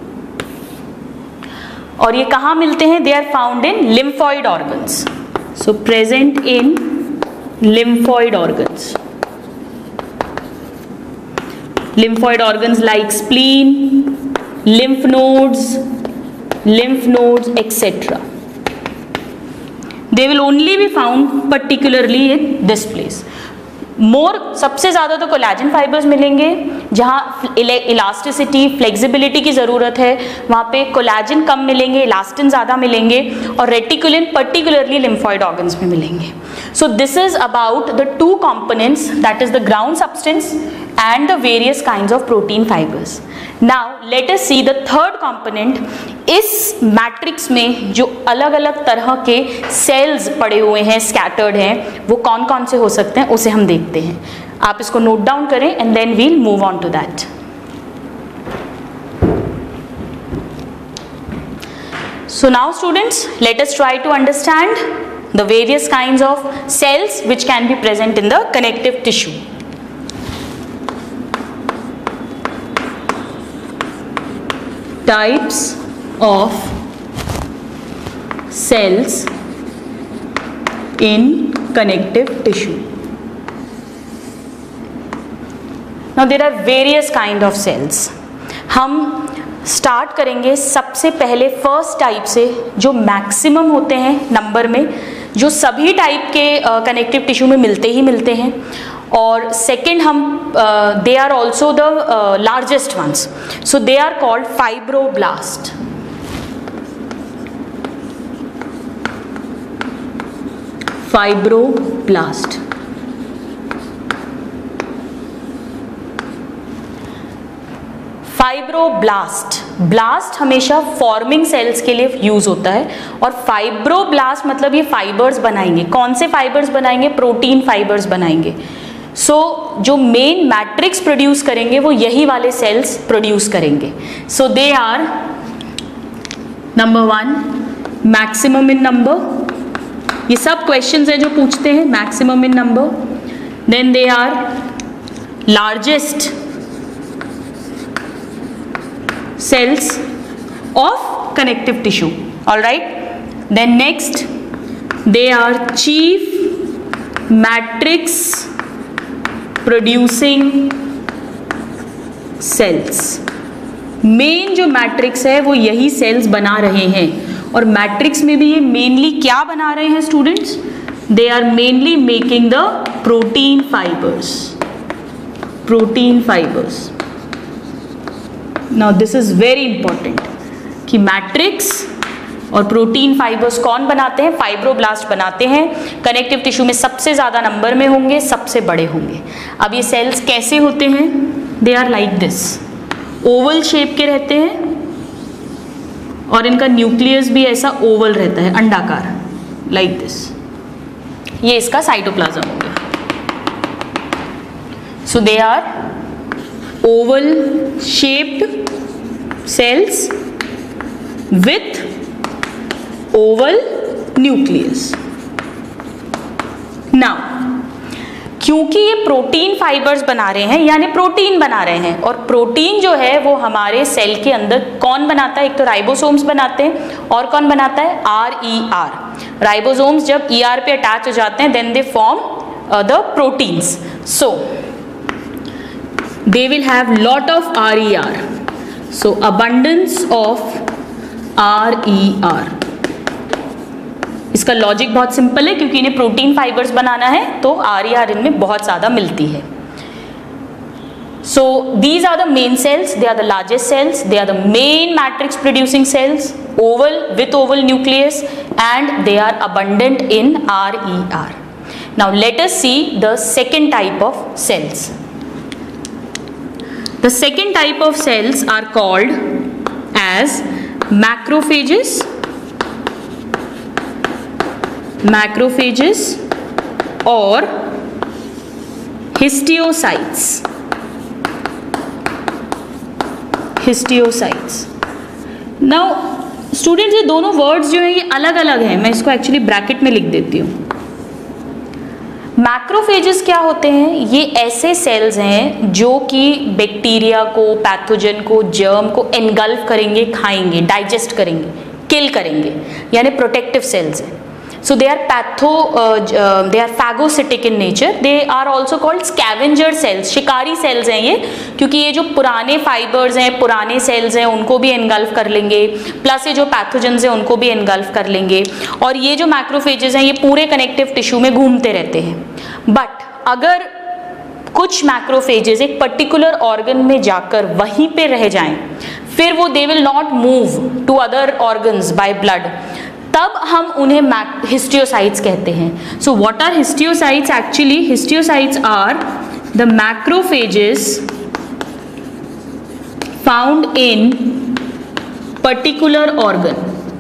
और ये कहाँ मिलते हैं, they are found in lymphoid organs. So present in lymphoid organs. Lymphoid organs like spleen, lymph nodes, lymph nodes, et cetera. They will only be found particularly in this place. मोर सबसे ज़्यादा तो collagen fibres मिलेंगे, जहाँ elasticity, flexibility की ज़रूरत है वहाँ पे कोलेजन कम मिलेंगे, इलास्टिन ज़्यादा मिलेंगे, और रेटिकुलिन पर्टिकुलरली लिम्फॉइड ऑर्गन्स में मिलेंगे। So this is about the two components, that is the ground substance and the various kinds of protein fibers. Now let us see the third component. इस matrix में जो अलग अलग तरह के sales पड़े हुए हैं, स्कैटर्ड हैं, वो कौन कौन से हो सकते हैं उसे हम देखते हैं। आप इसको नोट डाउन करें and then we'll move on to that. So now students, let us try to understand the various kinds of cells which can be present in the connective tissue. Types of cells in connective tissue. Now there are various kind of cells. हम start करेंगे सबसे पहले first type से, जो maximum होते हैं number में, जो सभी टाइप के कनेक्टिव uh, टिश्यू में मिलते ही मिलते हैं, और सेकेंड हम they are also the largest ones, so they are called fibroblast. Fibroblast fibroblast blast हमेशा फॉर्मिंग सेल्स के लिए यूज होता है, और फाइब्रोब्लास्ट मतलब ये फाइबर्स बनाएंगे। कौन से फाइबर्स बनाएंगे, प्रोटीन फाइबर्स बनाएंगे। सो so, जो मेन मैट्रिक्स प्रोड्यूस करेंगे वो यही वाले सेल्स प्रोड्यूस करेंगे। So they are number one maximum in number, ये सब क्वेश्चंस है जो पूछते हैं, maximum in number. Then they are largest cells of connective tissue, all right. Then next, they are chief matrix producing cells. Main जो matrix है वो यही सेल्स बना रहे हैं, और मैट्रिक्स में भी ये मेनली क्या बना रहे हैं students, they are mainly making the protein fibres, protein fibres. Now this is very important कि मैट्रिक्स और प्रोटीन फाइबर्स कौन बनाते हैं, फाइब्रोब्लास्ट बनाते हैं। कनेक्टिव टिश्यू में सबसे ज़्यादा नंबर में होंगे, सबसे बड़े होंगे। अब ये सेल्स कैसे होते हैं, they are like this, oval shape के रहते हैं, और इनका न्यूक्लियस भी ऐसा ओवल रहता है, अंडाकार, लाइक दिस। ये इसका साइटोप्लाज्म हो गया। So they are oval shaped cells with oval nucleus. Now क्योंकि ये प्रोटीन फाइबर्स बना रहे हैं, यानी प्रोटीन बना रहे हैं, और प्रोटीन जो है वो हमारे सेल के अंदर कौन बनाता है? एक तो राइबोसोम्स बनाते हैं, और कौन बनाता है? Are E are. राइबोसोम्स जब ई आर पे अटैच हो जाते हैं then they form the proteins, so they will have lot of R E R, so abundance of R E R. इसका लॉजिक बहुत सिंपल है, क्योंकि इन्हें प्रोटीन फाइबर्स बनाना है तो आर ई आर इनमें बहुत ज़्यादा मिलती है। So these are the main cells, they are the largest cells, they are the main matrix producing cells, oval with oval nucleus, and they are abundant in R E R. Now let us see the second type of cells. The second type of cells are called as macrophages, macrophages or histiocytes, histiocytes. Now students ये दोनों words जो हैं ये अलग अलग हैं, मैं इसको एक्चुअली ब्रैकेट में लिख देती हूँ. मैक्रोफेजेस क्या होते हैं? ये ऐसे सेल्स हैं जो कि बैक्टीरिया को, पैथोजन को, जर्म को एनगल्फ करेंगे, खाएंगे, डाइजेस्ट करेंगे, किल करेंगे, यानी प्रोटेक्टिव सेल्स हैं. So they are patho they are phagocytic in nature. They are also called scavenger cells, शिकारी सेल्स हैं ये, क्योंकि ये जो पुराने फाइबर्स हैं, पुराने सेल्स हैं, उनको भी एनगल्फ कर लेंगे, प्लस ये जो पैथोजेंस हैं उनको भी एनगल्फ कर लेंगे. और ये जो मैक्रोफेजेस हैं ये पूरे कनेक्टिव टिश्यू में घूमते रहते हैं. बट अगर कुछ मैक्रोफेजेस एक पर्टिकुलर ऑर्गन में जाकर वहीं पे रह जाएं, फिर वो they will not move to other organs by blood, तब हम उन्हें हिस्टियोसाइट्स कहते हैं. So what are histiocytes? Actually histiocytes are the macrophages found in particular organ,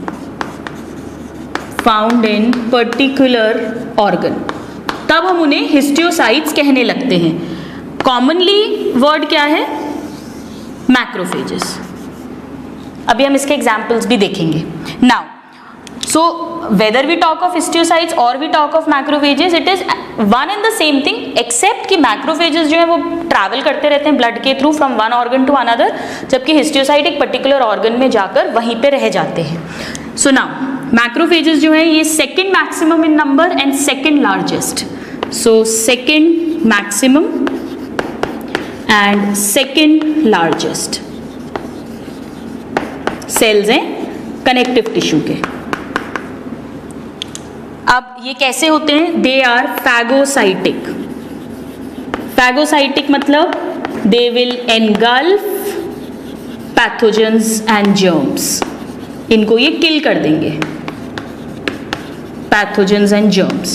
found in particular organ, तब हम उन्हें हिस्टियोसाइट्स कहने लगते हैं. कॉमनली वर्ड क्या है? मैक्रोफेजेस. अभी हम इसके एग्जाम्पल्स भी देखेंगे. Now so whether we talk of histiocytes or we talk of macrophages, it is one and the same thing, except कि macrophages जो है वो travel करते रहते हैं blood के through from one organ to another, जबकि histiocyte एक particular organ में जाकर वहीं पे रह जाते हैं. So now macrophages जो है ये second maximum in number and second largest. So second maximum and second largest cells हैं connective tissue के. अब ये कैसे होते हैं? They are phagocytic. फैगोसाइटिक मतलब they will engulf pathogens and germs. इनको ये किल कर देंगे, पैथोजेंस एंड जर्म्स.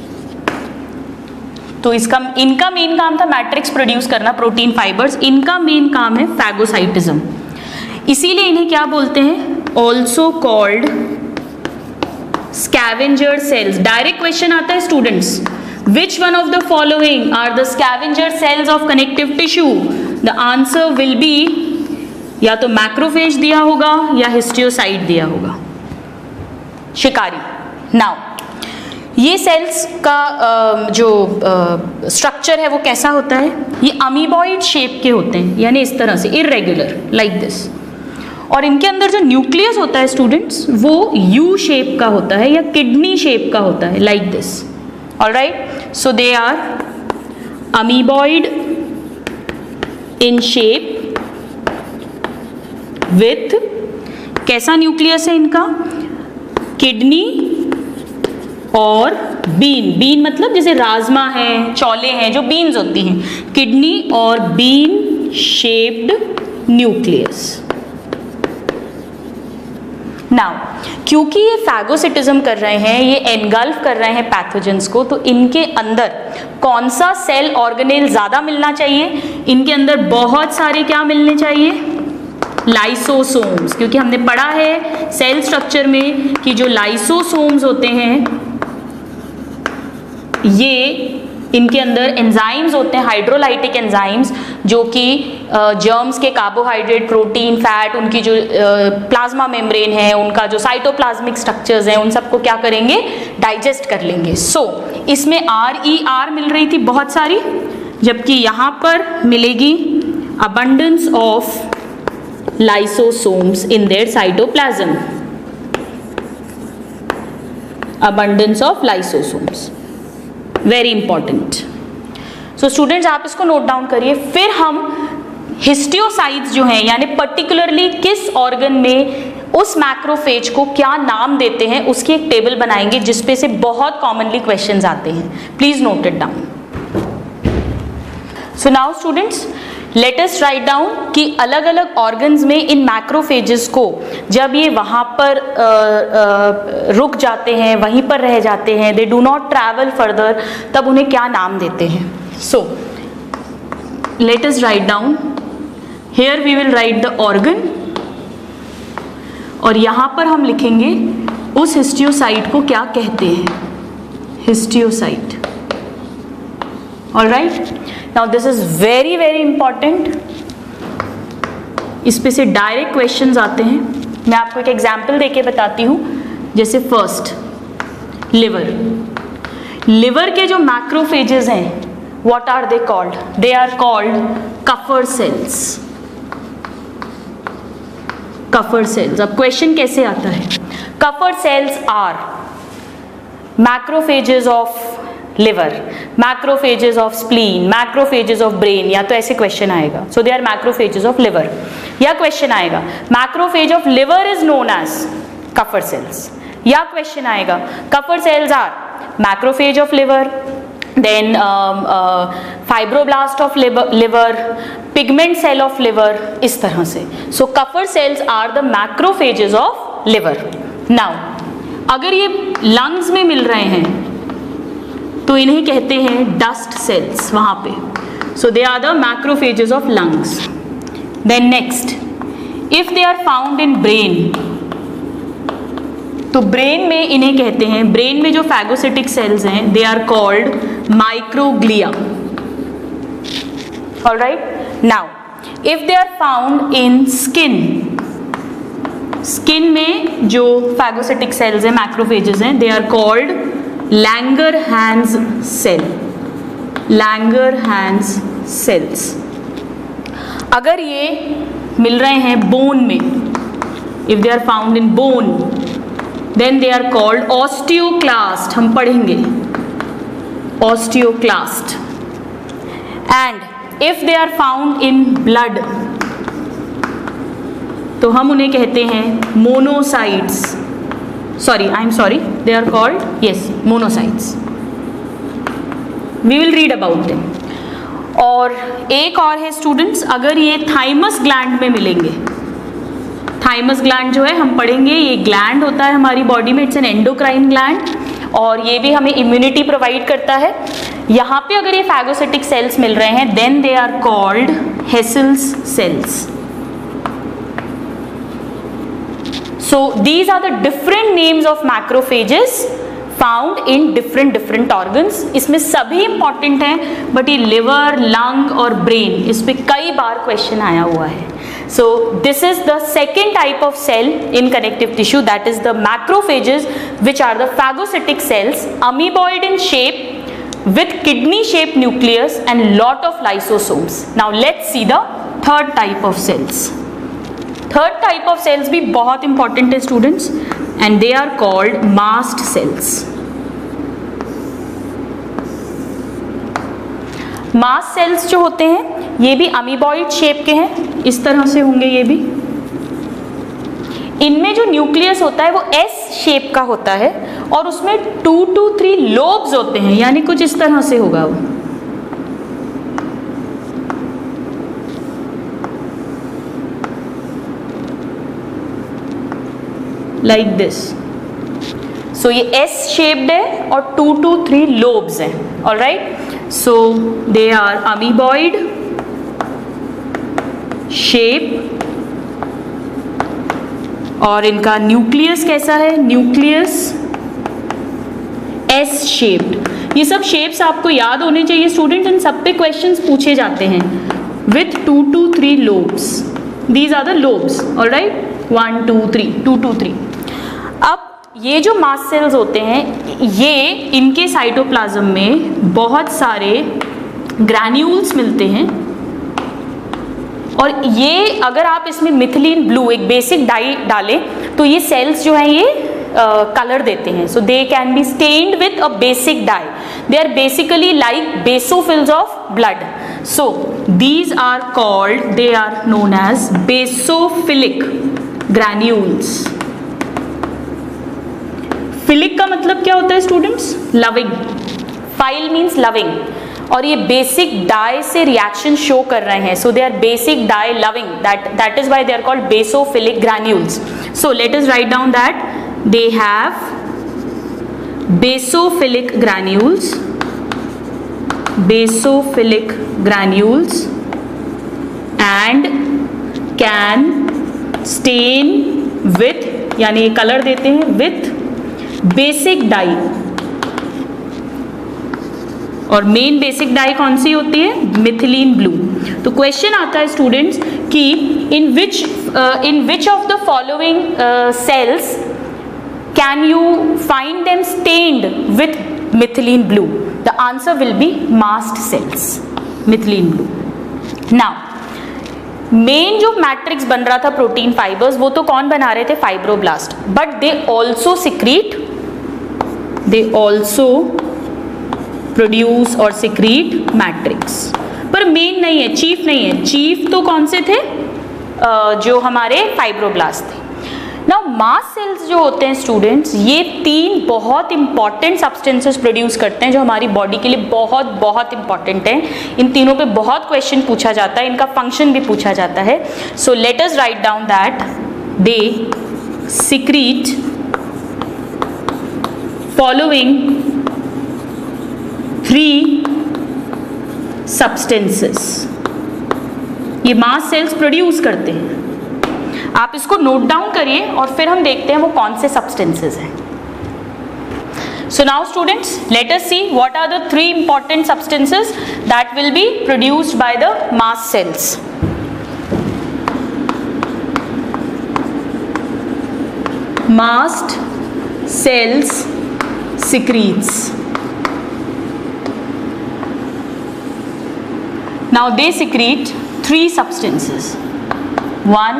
तो इसका इनका मेन काम था मैट्रिक्स प्रोड्यूस करना, प्रोटीन फाइबर्स. इनका मेन काम है फैगोसाइटिज्म. इसीलिए इन्हें क्या बोलते हैं? Also called scavenger cells. Direct question आता है students, which one of the following are the scavenger cells of connective tissue? The answer will be या तो मैक्रोफेज दिया होगा या हिस्टियोसाइट दिया होगा, शिकारी. नाउ ये सेल्स का जो स्ट्रक्चर है वो कैसा होता है? ये अमीबॉइड शेप के होते हैं, यानी इस तरह से इरेगुलर लाइक दिस. और इनके अंदर जो न्यूक्लियस होता है स्टूडेंट्स वो यू शेप का होता है या किडनी शेप का होता है, like this. Alright, so they are amoeboid in shape with कैसा न्यूक्लियस है इनका? किडनी और बीन. बीन मतलब जैसे राजमा है, चौले हैं, जो बीन्स होती हैं, किडनी और बीन शेप्ड न्यूक्लियस. नाउ क्योंकि ये फैगोसिटिज्म कर रहे हैं, ये एनगल्फ कर रहे हैं पैथोजेंस को, तो इनके अंदर कौन सा सेल ऑर्गेनेल ज़्यादा मिलना चाहिए? इनके अंदर बहुत सारे क्या मिलने चाहिए? लाइसोसोम्स. क्योंकि हमने पढ़ा है सेल स्ट्रक्चर में कि जो लाइसोसोम्स होते हैं ये इनके अंदर एंजाइम्स होते हैं, हाइड्रोलाइटिक एंजाइम्स, जो कि जर्म्स के कार्बोहाइड्रेट, प्रोटीन, फैट, उनकी जो प्लाज्मा मेम्ब्रेन है, उनका जो साइटोप्लाज्मिक स्ट्रक्चर्स हैं, उन सबको क्या करेंगे, डाइजेस्ट कर लेंगे। सो so, इसमें आर ई आर मिल रही थी बहुत सारी, जबकि यहाँ पर मिलेगी abundance of lysosomes in their cytoplasm, abundance of lysosomes, very important. So students आप इसको नोट डाउन करिए। फिर हम हिस्टियोसाइट्स जो हैं, यानी पर्टिकुलरली किस ऑर्गन में उस मैक्रोफेज को क्या नाम देते हैं, उसकी एक टेबल बनाएंगे जिसपे से बहुत कॉमनली क्वेश्चंस आते हैं। Please note it down. So now students let us write down कि अलग अलग ऑर्गन्स में इन मैक्रोफेजेस को जब ये वहाँ पर आ, आ, रुक जाते हैं, वहीं पर रह जाते हैं, they do not travel further, तब उन्हें क्या नाम देते हैं। So let us write down, here we will write the organ, और यहाँ पर हम लिखेंगे उस हिस्टियोसाइट को क्या कहते हैं, histiocyte. Alright, now this is very very important, इस पे से डायरेक्ट क्वेश्चंस आते हैं। मैं आपको एक एग्जांपल देके बताती हूँ। जैसे फर्स्ट लिवर, लिवर के जो मैक्रोफेजेस हैं, what are they called, they are called Kupffer cells, Kupffer cells. अब क्वेश्चन कैसे आता है, Kupffer cells are macrophages of liver, macrophages of spleen, macrophages of brain, या तो ऐसे क्वेश्चन आएगा। So they are macrophages of liver. या question आएगा macrophage of liver is known as Kupffer cells. या क्वेश्चन आएगा Kupffer cells are macrophage of liver, then fibroblast of liver, pigment cell of liver, इस तरह से। So Kupffer cells are the macrophages of liver. Now अगर ये lungs में मिल रहे हैं तो इन्हें कहते हैं डस्ट सेल्स वहां पे। So they are the macrophages of lungs. Then next, if they are found in brain, तो ब्रेन में इन्हें कहते हैं, ब्रेन में जो फैगोसिटिक सेल्स हैं, they are called microglia. Alright, now if they are found in skin, skin में जो फैगोसिटिक सेल्स हैं, मैक्रोफेजेस हैं, they are called Langerhans cell, Langerhans cells. अगर ये मिल रहे हैं बोन में, if they are found in bone, then they are called osteoclast, हम पढ़ेंगे osteoclast. And if they are found in blood, तो हम उन्हें कहते हैं monocytes. Sorry, I'm sorry, they are called, yes, monocytes. We will read about them. और एक और है स्टूडेंट्स, अगर ये थाइमस ग्लैंड में मिलेंगे, थाइमस ग्लैंड जो है हम पढ़ेंगे, ये ग्लैंड होता है हमारी बॉडी में, इट्स एन एंडोक्राइन ग्लैंड, और ये भी हमें इम्यूनिटी प्रोवाइड करता है। यहाँ पे अगर ये फैगोसिटिक सेल्स मिल रहे हैं, then they are called Hassall's cells. So these are the different names of macrophages found in different different organs. इसमें सभी important हैं, but ये liver, lung और brain, इस पे कई बार question आया हुआ है। So this is the second type of cell in connective tissue, that is the macrophages, which are the phagocytic cells, amoeboid in shape with kidney shaped nucleus and lot of lysosomes. Now let's see the third type of cells. Third type of cells भी बहुत important है students, and they are called mast cells. Mast cells जो होते हैं ये भी amoeboid shape के हैं, इस तरह से होंगे ये भी। इनमें जो न्यूक्लियस होता है वो एस शेप का होता है, और उसमें टू टू थ्री लोब्स होते हैं, यानी कुछ इस तरह से होगा वो। Like this. सो ये एस शेप्ड है और टू टू थ्री लोब्स हैं। Alright, so they are amoeboid shape, और इनका न्यूक्लियस कैसा है, न्यूक्लियस एस शेप्ड। ये सब शेप्स आपको याद होने चाहिए स्टूडेंट, इन सब पे क्वेश्चंस पूछे जाते हैं। with two to three lobes. These are the lobes, all right? One, two, three, two to three. अब ये जो मास्ट सेल्स होते हैं, ये इनके साइटोप्लाज्म में बहुत सारे ग्रैन्यूल्स मिलते हैं और ये अगर आप इसमें मिथिलीन ब्लू एक बेसिक डाई डालें तो ये सेल्स जो हैं ये कलर uh, देते हैं. So they can be stained with a basic dye. They are basically like basophils of blood. So these are called, they are known as basophilic granules. Philic का मतलब क्या होता है students? Loving. Phil means loving. और ये basic dye से reaction show कर रहे हैं. So they are basic dye loving. That that is why they are called basophilic granules. So let us write down that they have basophilic granules, basophilic granules and can stain with, यानी ये colour देते हैं with basic dye. और main basic dye कौन सी होती है? Methylene blue. तो क्वेश्चन आता है स्टूडेंट्स कि in which in which of the following cells can you find them stained with methylene blue? The answer will be mast cells, methylene blue. Now main जो matrix बन रहा था protein fibres, वो तो कौन बना रहे थे? Fibroblast. But they also secrete, they also produce और सिक्रीट मैट्रिक्स. पर मेन नहीं है, चीफ नहीं है. चीफ तो कौन से थे? uh, जो हमारे फाइब्रोब्लास्ट थे. नाउ मास्ट सेल्स जो होते हैं स्टूडेंट्स, ये तीन बहुत इंपॉर्टेंट सब्सटेंसेस प्रोड्यूस करते हैं जो हमारी बॉडी के लिए बहुत बहुत इंपॉर्टेंट हैं. इन तीनों पे बहुत क्वेश्चन पूछा जाता है, इनका फंक्शन भी पूछा जाता है. So let us write down that they secrete following three substances. ये मास्ट सेल्स प्रोड्यूस करते हैं. आप इसको नोट डाउन करिए और फिर हम देखते हैं वो कौन से सब्सटेंसेस हैं. So now students, let us see what are the three important substances that will be produced by the mast cells. Mast cells secretes. Now they secrete three substances. One,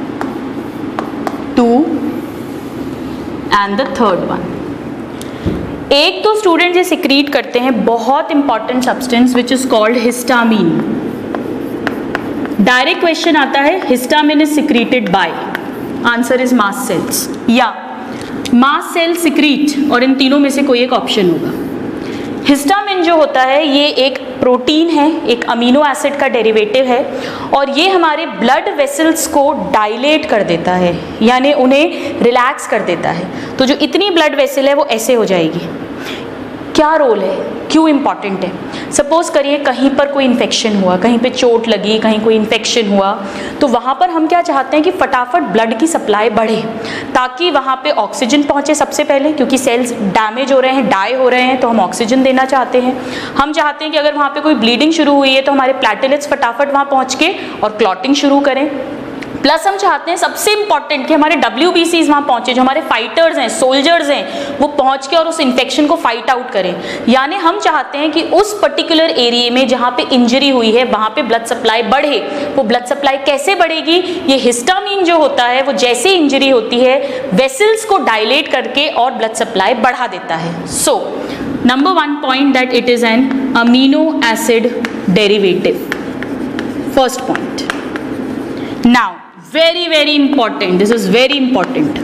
two and the third one. एक तो student ये secrete करते हैं बहुत important substance which is called histamine. Direct question आता है histamine is secreted by, answer is mast cells या mast cell secrete, और इन तीनों में से कोई एक ऑप्शन होगा. हिस्टामिन जो होता है ये एक प्रोटीन है, एक अमीनो एसिड का डेरिवेटिव है, और ये हमारे ब्लड वेसल्स को डायलेट कर देता है, यानी उन्हें रिलैक्स कर देता है. तो जो इतनी ब्लड वेसल है वो ऐसे हो जाएगी. क्या रोल है, क्यों इंपॉर्टेंट है? सपोज करिए कहीं पर कोई इन्फेक्शन हुआ, कहीं पे चोट लगी, कहीं कोई इन्फेक्शन हुआ, तो वहाँ पर हम क्या चाहते हैं कि फटाफट ब्लड की सप्लाई बढ़े ताकि वहाँ पे ऑक्सीजन पहुँचे सबसे पहले, क्योंकि सेल्स डैमेज हो रहे हैं, डाई हो रहे हैं, तो हम ऑक्सीजन देना चाहते हैं. हम चाहते हैं कि अगर वहाँ पे कोई ब्लीडिंग शुरू हुई है तो हमारे प्लेटलेट्स फटाफट वहाँ पहुँच के और क्लॉटिंग शुरू करें. प्लस हम चाहते हैं सबसे इंपॉर्टेंट कि हमारे डब्ल्यू बी सीज वहाँ पहुँचे, जो हमारे फाइटर्स हैं, सोल्जर्स हैं, वो पहुँच के और उस इन्फेक्शन को फाइट आउट करें. यानी हम चाहते हैं कि उस पर्टिकुलर एरिया में जहाँ पे इंजरी हुई है वहाँ पे ब्लड सप्लाई बढ़े. वो ब्लड सप्लाई कैसे बढ़ेगी? ये हिस्टामीन जो होता है वो जैसे इंजरी होती है वेसल्स को डायलेट करके और ब्लड सप्लाई बढ़ा देता है. So number one point that it is an amino acid derivative. First point. Now very very important, this is very important,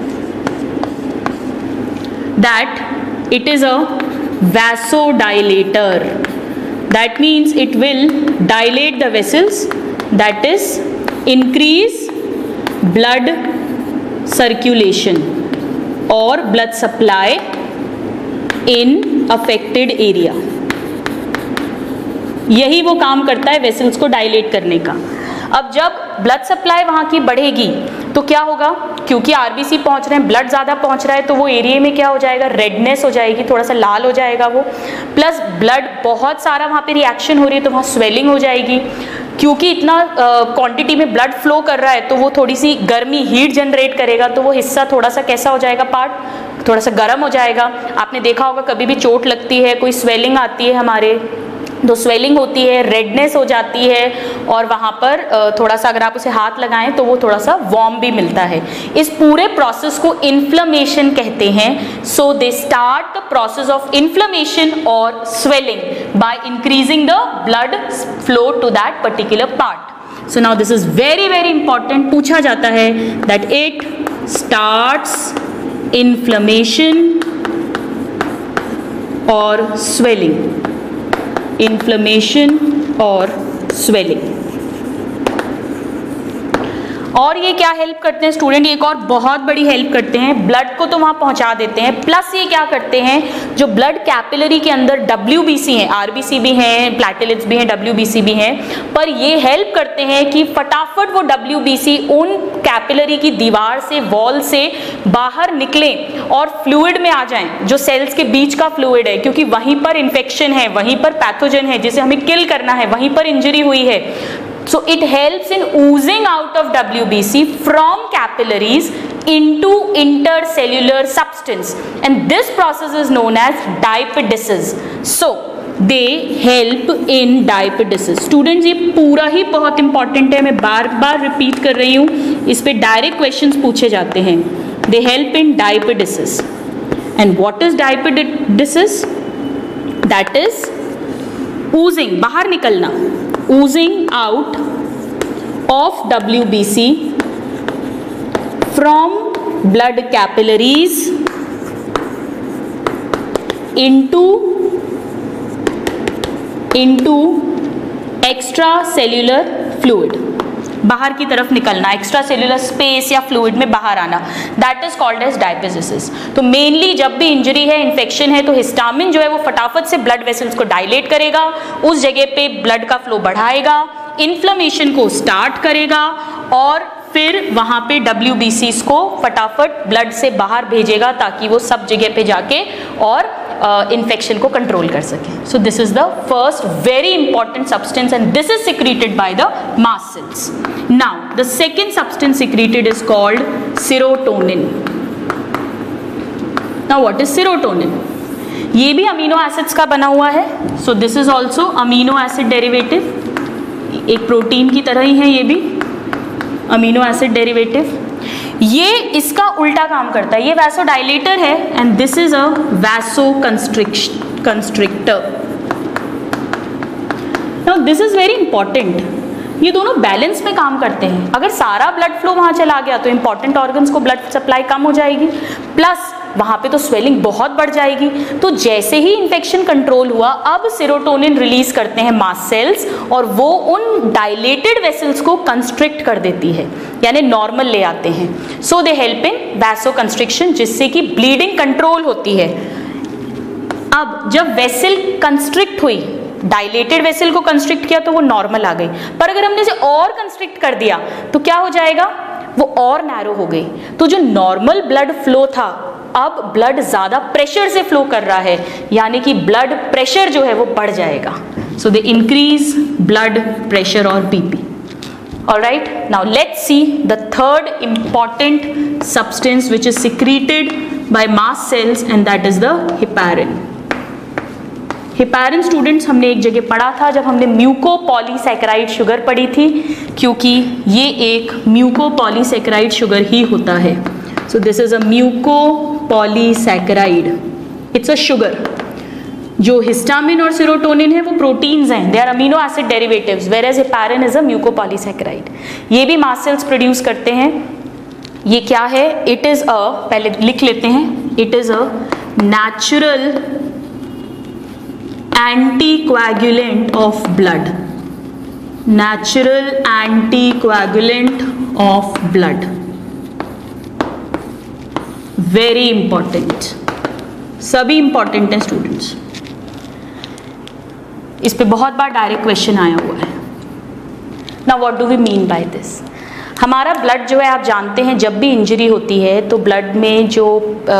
that it is a vasodilator. That means it will dilate the vessels, that is increase blood circulation or blood supply in affected area. यही वो काम करता है vessels को dilate करने का. अब जब ब्लड सप्लाई वहाँ की बढ़ेगी तो क्या होगा? क्योंकि आरबीसी पहुँच रहे हैं, ब्लड ज़्यादा पहुँच रहा है, तो वो एरिया में क्या हो जाएगा? रेडनेस हो जाएगी, थोड़ा सा लाल हो जाएगा वो. प्लस ब्लड बहुत सारा वहाँ पे रिएक्शन हो रही है तो वहाँ स्वेलिंग हो जाएगी. क्योंकि इतना क्वांटिटी uh, में ब्लड फ्लो कर रहा है तो वो थोड़ी सी गर्मी हीट जनरेट करेगा, तो वो हिस्सा थोड़ा सा कैसा हो जाएगा, पार्ट थोड़ा सा गर्म हो जाएगा। आपने देखा होगा कभी भी चोट लगती है, कोई स्वेलिंग आती है हमारे, तो स्वेलिंग होती है, रेडनेस हो जाती है, और वहाँ पर थोड़ा सा अगर आप उसे हाथ लगाएं तो वो थोड़ा सा वार्म भी मिलता है। इस पूरे प्रोसेस को इन्फ्लेमेशन कहते हैं। So they start the process of inflammation और swelling by increasing the blood flow to that particular part. So now this is very very important, पूछा जाता है दैट इट स्टार्ट्स इन्फ्लेमेशन और स्वेलिंग, इन्फ्लेमेशन और swelling. और ये क्या help करते हैं स्टूडेंट, एक और बहुत बड़ी हेल्प करते हैं, ब्लड को तो वहां पहुंचा देते हैं, प्लस ये क्या करते हैं, जो ब्लड कैपिलरी के अंदर डब्ल्यूबीसी हैं, आरबीसी भी हैं, प्लेटलेट्स भी हैं, डब्ल्यूबीसी भी हैं, पर ये हेल्प करते हैं कि फटाफट वो डब्ल्यूबीसी उन कैपिलरी की दीवार से, वॉल से बाहर निकलें और फ्लूइड में आ जाएं, जो सेल्स के बीच का फ्लूइड है, क्योंकि वहीं पर इन्फेक्शन है, वहीं पर पैथोजन है जिसे हमें किल करना है, वहीं पर इंजरी हुई है। So it helps in oozing out of W B C from capillaries into intercellular substance, and this process is known as diapedesis. So they help in diapedesis. Students, ये पूरा ही बहुत इंपॉर्टेंट है, मैं बार बार रिपीट कर रही हूँ, इस पे डायरेक्ट क्वेश्चंस पूछे जाते हैं। They help in diapedesis. And what is diapedesis? That is oozing, बाहर निकलना, oozing out of W B C from blood capillaries into into extracellular fluid, बाहर की तरफ निकलना, एक्स्ट्रा सेल्यूलर स्पेस या फ्लूइड में बाहर आना, that is called as diapedesis. तो मेनली जब भी इंजरी है, इन्फेक्शन है, तो हिस्टामिन जो है वो फटाफट से ब्लड वेसल्स को डायलेट करेगा, उस जगह पे ब्लड का फ्लो बढ़ाएगा, इन्फ्लेमेशन को स्टार्ट करेगा, और फिर वहां पे डब्ल्यूबीसीज को फटाफट ब्लड से बाहर भेजेगा ताकि वो सब जगह पे जाके और इन्फेक्शन uh, को कंट्रोल कर सके। So this is the first very important substance and this is secreted by the mast cells. Now the second substance secreted is called serotonin. Now what is serotonin? ये भी amino acids का बना हुआ है। So this is also amino acid derivative, एक protein की तरह ही है ये भी, अमीनो एसिड डेरिवेटिव। ये इसका उल्टा काम करता है, ये वैसोडाइलेटर है and this is a vasoconstrict constrictor. Now this is very important, ये दोनों बैलेंस में काम करते हैं। अगर सारा ब्लड फ्लो वहां चला गया तो इंपॉर्टेंट ऑर्गन्स को ब्लड सप्लाई कम हो जाएगी, प्लस वहां पे तो स्वेलिंग बहुत बढ़ जाएगी। तो जैसे ही इन्फेक्शन कंट्रोल हुआ, अब सेरोटोनिन रिलीज करते हैं मास्ट सेल्स और वो उन डायलेटेड वेसल्स को कंस्ट्रिक्ट कर देती है, यानी नॉर्मल ले आते हैं। सो दे हेल्प इन वैसोकंस्ट्रिक्शन, जिससे कि ब्लीडिंग कंट्रोल होती है। अब जब वेसल कंस्ट्रिक्ट हुई, डायलेटेड वेसल को कंस्ट्रिक्ट किया तो वो नॉर्मल आ गई, पर अगर हमने इसे और कंस्ट्रिक्ट कर दिया तो क्या हो जाएगा, वो और नैरो हो गई। तो जो नॉर्मल ब्लड फ्लो था, अब ब्लड ज्यादा प्रेशर से फ्लो कर रहा है, यानी कि ब्लड प्रेशर जो है वो बढ़ जाएगा। So they increase blood pressure और BP. Alright, now let's see the third important substance which is secreted by mast cells, and that is the heparin. Heparin students हमने एक जगह पढ़ा था जब हमने म्यूकोपॉलीसैकेराइड शुगर पढ़ी थी, क्योंकि ये एक म्यूकोपॉलीसैकेराइड शुगर ही होता है। So this is a mucopolysaccharide, it's a sugar. जो हिस्टामिन और सेरोटोनिन है वो प्रोटीन्स हैं, they are amino acid derivatives, whereas heparin is a mucopolysaccharide. ये भी मास्ट सेल्स प्रोड्यूस करते हैं। ये क्या है? इट इज अ, पहले लिख लेते हैं, it is a natural anticoagulant of blood, natural anticoagulant of blood, very important, सभी इंपॉर्टेंट हैं स्टूडेंट्स। इस पे बहुत बार डायरेक्ट क्वेश्चन आया हुआ है। Now what do we mean by this? हमारा ब्लड जो है, आप जानते हैं जब भी इंजरी होती है तो ब्लड में जो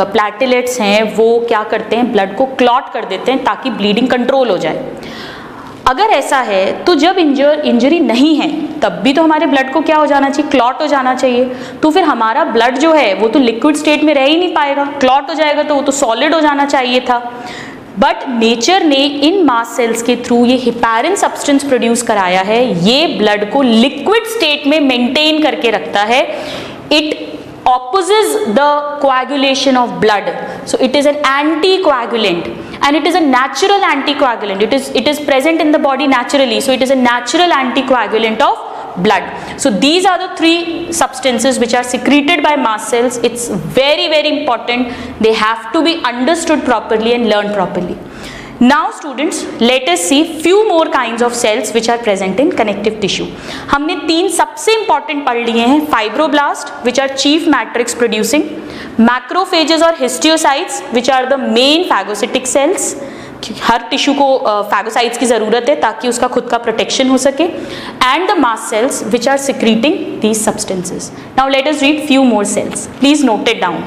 प्लेटलेट्स हैं वो क्या करते हैं, ब्लड को क्लॉट कर देते हैं ताकि ब्लीडिंग कंट्रोल हो जाए। अगर ऐसा है तो जब इंजर इंजरी नहीं है तब भी तो हमारे ब्लड को क्या हो जाना चाहिए, क्लॉट हो जाना चाहिए। तो फिर हमारा ब्लड जो है वो तो लिक्विड स्टेट में रह ही नहीं पाएगा, क्लॉट हो जाएगा तो वो तो सॉलिड हो जाना चाहिए था। बट नेचर ने इन मास्ट सेल्स के थ्रू ये हेपारिन सब्सटेंस प्रोड्यूस कराया है, ये ब्लड को लिक्विड स्टेट में मेंटेन करके रखता है। It opposes the coagulation of blood, so it is an anticoagulant and it is a natural anticoagulant. It is it is present in the body naturally, so it is a natural anticoagulant of blood. So these are the three substances which are secreted by mast cells. It's very very important. They have to be understood properly and learned properly. Now students, let us see few more kinds of cells which are present in connective tissue. हमने तीन सबसे important पढ़ लिए हैं, fibroblast which are chief matrix producing, macrophages और histiocytes which are the main phagocytic cells, हर tissue को phagocytes की ज़रूरत है ताकि उसका खुद का प्रोटेक्शन हो सके, and the mast cells which are secreting these substances. Now let us read few more cells, please note it down.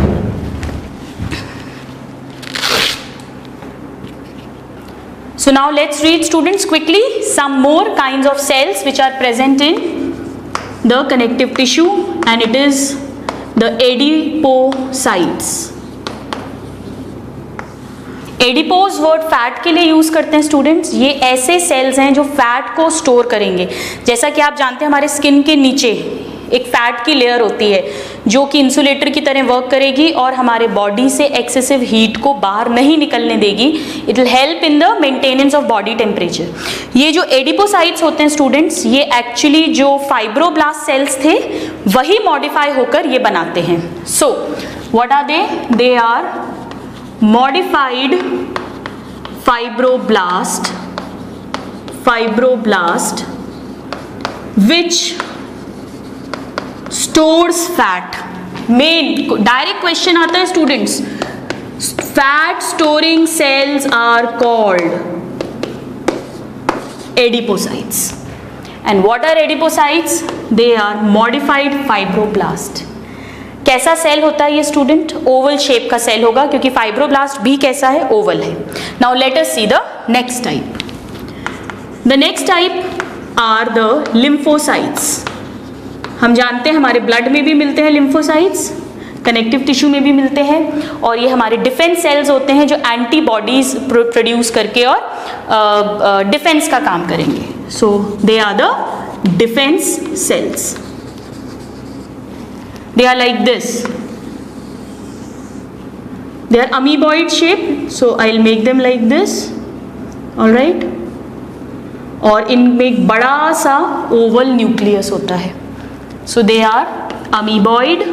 So now let's read students quickly some more kinds of cells which are present in the connective tissue, and it is the adipocytes. Adipose word fat के लिए use करते हैं students. ये ऐसे sales हैं जो fat को store करेंगे. जैसा कि आप जानते हैं हमारे स्किन के नीचे एक फैट की लेयर होती है जो कि इंसुलेटर की तरह वर्क करेगी और हमारे बॉडी से एक्सेसिव हीट को बाहर नहीं निकलने देगी. It will help in the maintenance of body temperature. ये जो एडिपोसाइट्स होते हैं स्टूडेंट्स, ये एक्चुअली जो फाइब्रोब्लास्ट सेल्स थे वही मॉडिफाई होकर ये बनाते हैं. So what are they? They are modified fibroblast fibroblast which stores fat. Main direct question आता है students, fat storing cells are called adipocytes. And what are adipocytes? They are modified fibroblast. कैसा cell होता है ये student? Oval shape का cell होगा, क्योंकि fibroblast भी कैसा है? ओवल है. Now let us see the next type. The next type are the lymphocytes. हम जानते हैं हमारे ब्लड में भी मिलते हैं लिम्फोसाइट्स, कनेक्टिव टिश्यू में भी मिलते हैं, और ये हमारे डिफेंस सेल्स होते हैं जो एंटीबॉडीज प्रोड्यूस करके और डिफेंस uh, uh, का काम करेंगे. So they are the defence cells. They are like this. They are amoeboid shape, so I'll make them like this. All right. और इनमें एक बड़ा सा ओवल न्यूक्लियस होता है. So they are amoeboid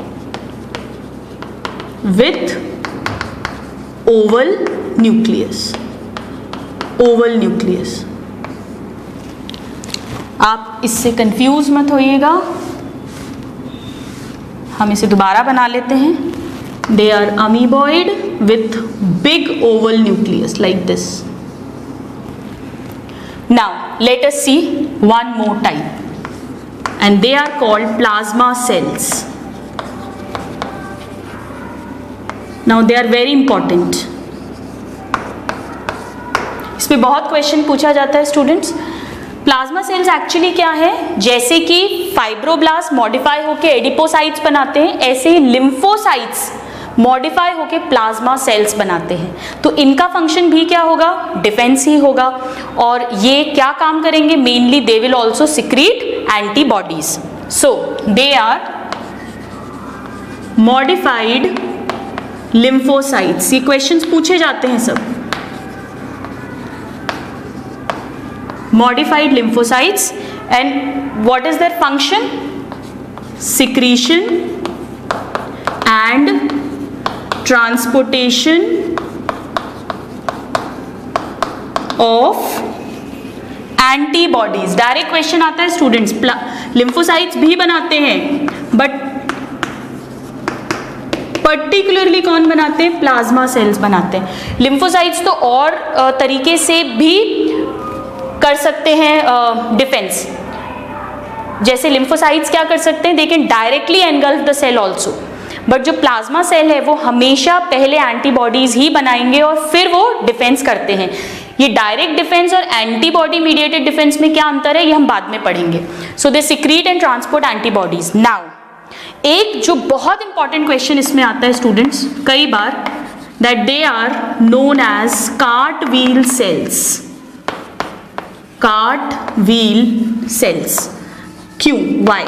with oval nucleus. Oval nucleus. आप इससे confuse मत होइएगा, हम इसे दोबारा बना लेते हैं. They are amoeboid with big oval nucleus like this. Now let us see one more type, and they are called plasma cells. Now they are very important. इस पे बहुत क्वेश्चन पूछा जाता है स्टूडेंट्स. प्लाज्मा सेल्स एक्चुअली क्या है? जैसे कि फाइब्रोब्लास्ट मॉडिफाई होके एडिपोसाइट्स बनाते हैं, ऐसे ही लिम्फोसाइट्स मॉडिफाई होके प्लाज्मा सेल्स बनाते हैं. तो इनका फंक्शन भी क्या होगा? डिफेंस ही होगा. और ये क्या काम करेंगे? Mainly they will also secrete antibodies. So they are modified lymphocytes. ये क्वेश्चंस पूछे जाते हैं सब. Modified lymphocytes, and what is their function? Secretion and transportation of antibodies. Direct question आता है स्टूडेंट्स. लिम्फोसाइट्स भी बनाते हैं, बट पर्टिकुलरली कौन बनाते हैं? प्लाज्मा सेल्स बनाते हैं. लिम्फोसाइट्स तो और तरीके से भी कर सकते हैं डिफेंस. uh, जैसे लिम्फोसाइट्स क्या कर सकते हैं? They can directly engulf the cell also. But जो प्लाज्मा सेल है वो हमेशा पहले एंटीबॉडीज ही बनाएंगे और फिर वो डिफेंस करते हैं. ये डायरेक्ट डिफेंस और एंटीबॉडी मीडिएटेड डिफेंस में क्या अंतर है ये हम बाद में पढ़ेंगे. So they secrete and transport antibodies. Now एक जो बहुत इंपॉर्टेंट क्वेश्चन इसमें आता है स्टूडेंट्स कई बार, that they are known as cart wheel cells. Cart wheel cells. क्यों? Why?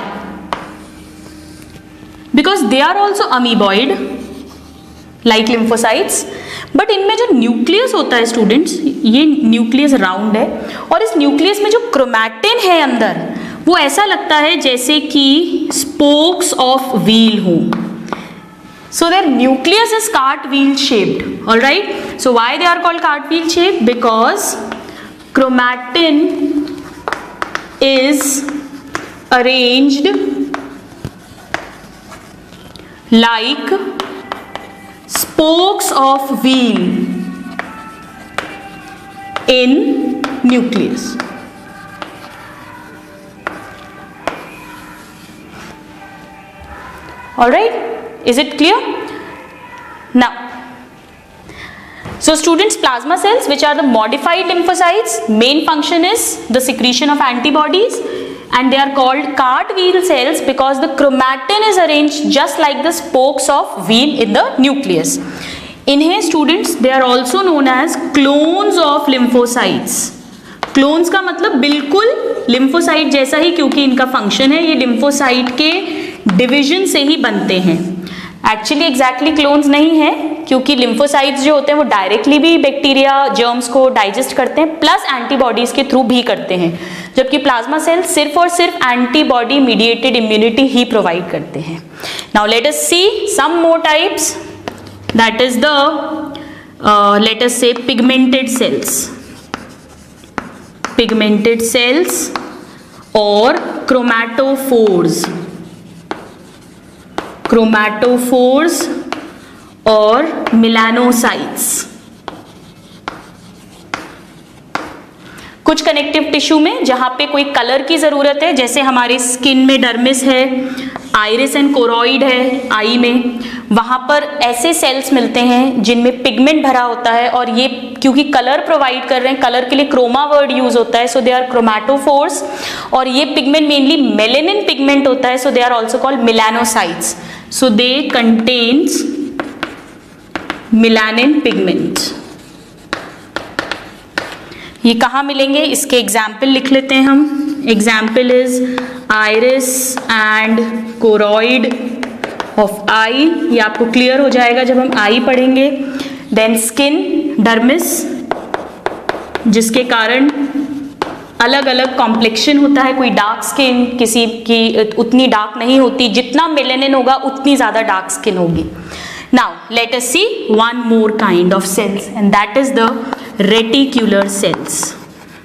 Because they are also amoeboid like lymphocytes, but इनमें जो न्यूक्लियस होता है स्टूडेंट्स, ये न्यूक्लियस राउंड है और इस न्यूक्लियस में जो क्रोमैटिन है अंदर वो ऐसा लगता है जैसे कि स्पोक्स ऑफ व्हील हो. So their nucleus is cart wheel shaped. All right. So why they are called cart wheel shaped? Because chromatin is arranged like spokes of wheel in nucleus. All right. Is it clear? Now, so students, plasma cells, which are the modified lymphocytes, main function is the secretion of antibodies, and they are called cart wheel cells because the chromatin is arranged just like the spokes of wheel in the nucleus. इन्हें students, they are also known as clones of lymphocytes. Clones का मतलब बिल्कुल lymphocyte जैसा ही, क्योंकि इनका function है ये lymphocyte के डिवीजन से ही बनते हैं. एक्चुअली एग्जैक्टली क्लोन्स नहीं है, क्योंकि लिम्फोसाइट्स जो होते हैं वो डायरेक्टली भी बैक्टीरिया जर्म्स को डाइजेस्ट करते हैं प्लस एंटीबॉडीज के थ्रू भी करते हैं, जबकि प्लाज्मा सेल्स सिर्फ और सिर्फ एंटीबॉडी मीडिएटेड इम्यूनिटी ही प्रोवाइड करते हैं. Now let us see some more types, that is the let us say pigmented cells. Pigmented cells और क्रोमैटोफोर्स. क्रोमैटोफोर्स और मिलानोसाइट्स. कुछ कनेक्टिव टिश्यू में जहां पे कोई कलर की जरूरत है, जैसे हमारे स्किन में डर्मिस है, आइरिस एंड कोरॉइड है आई में, वहां पर ऐसे सेल्स मिलते हैं जिनमें पिगमेंट भरा होता है और ये क्योंकि कलर प्रोवाइड कर रहे हैं, कलर के लिए क्रोमा वर्ड यूज होता है, सो दे आर क्रोमैटोफोर्स. और ये पिगमेंट मेनली मेलेनिन पिगमेंट होता है, so they are also called melanocytes. So they contains melanin pigment. ये कहाँ मिलेंगे इसके एग्जाम्पल लिख लेते हैं हम. Example is iris and choroid of eye. ये आपको क्लियर हो जाएगा जब हम आई पढ़ेंगे. देन स्किन डर्मिस, जिसके कारण अलग अलग कॉम्प्लेक्शन होता है, कोई डार्क स्किन, किसी की उतनी डार्क नहीं होती, जितना मेलेनिन होगा उतनी ज्यादा डार्क स्किन होगी. Now let us see one more kind of cells and that is the reticular cells.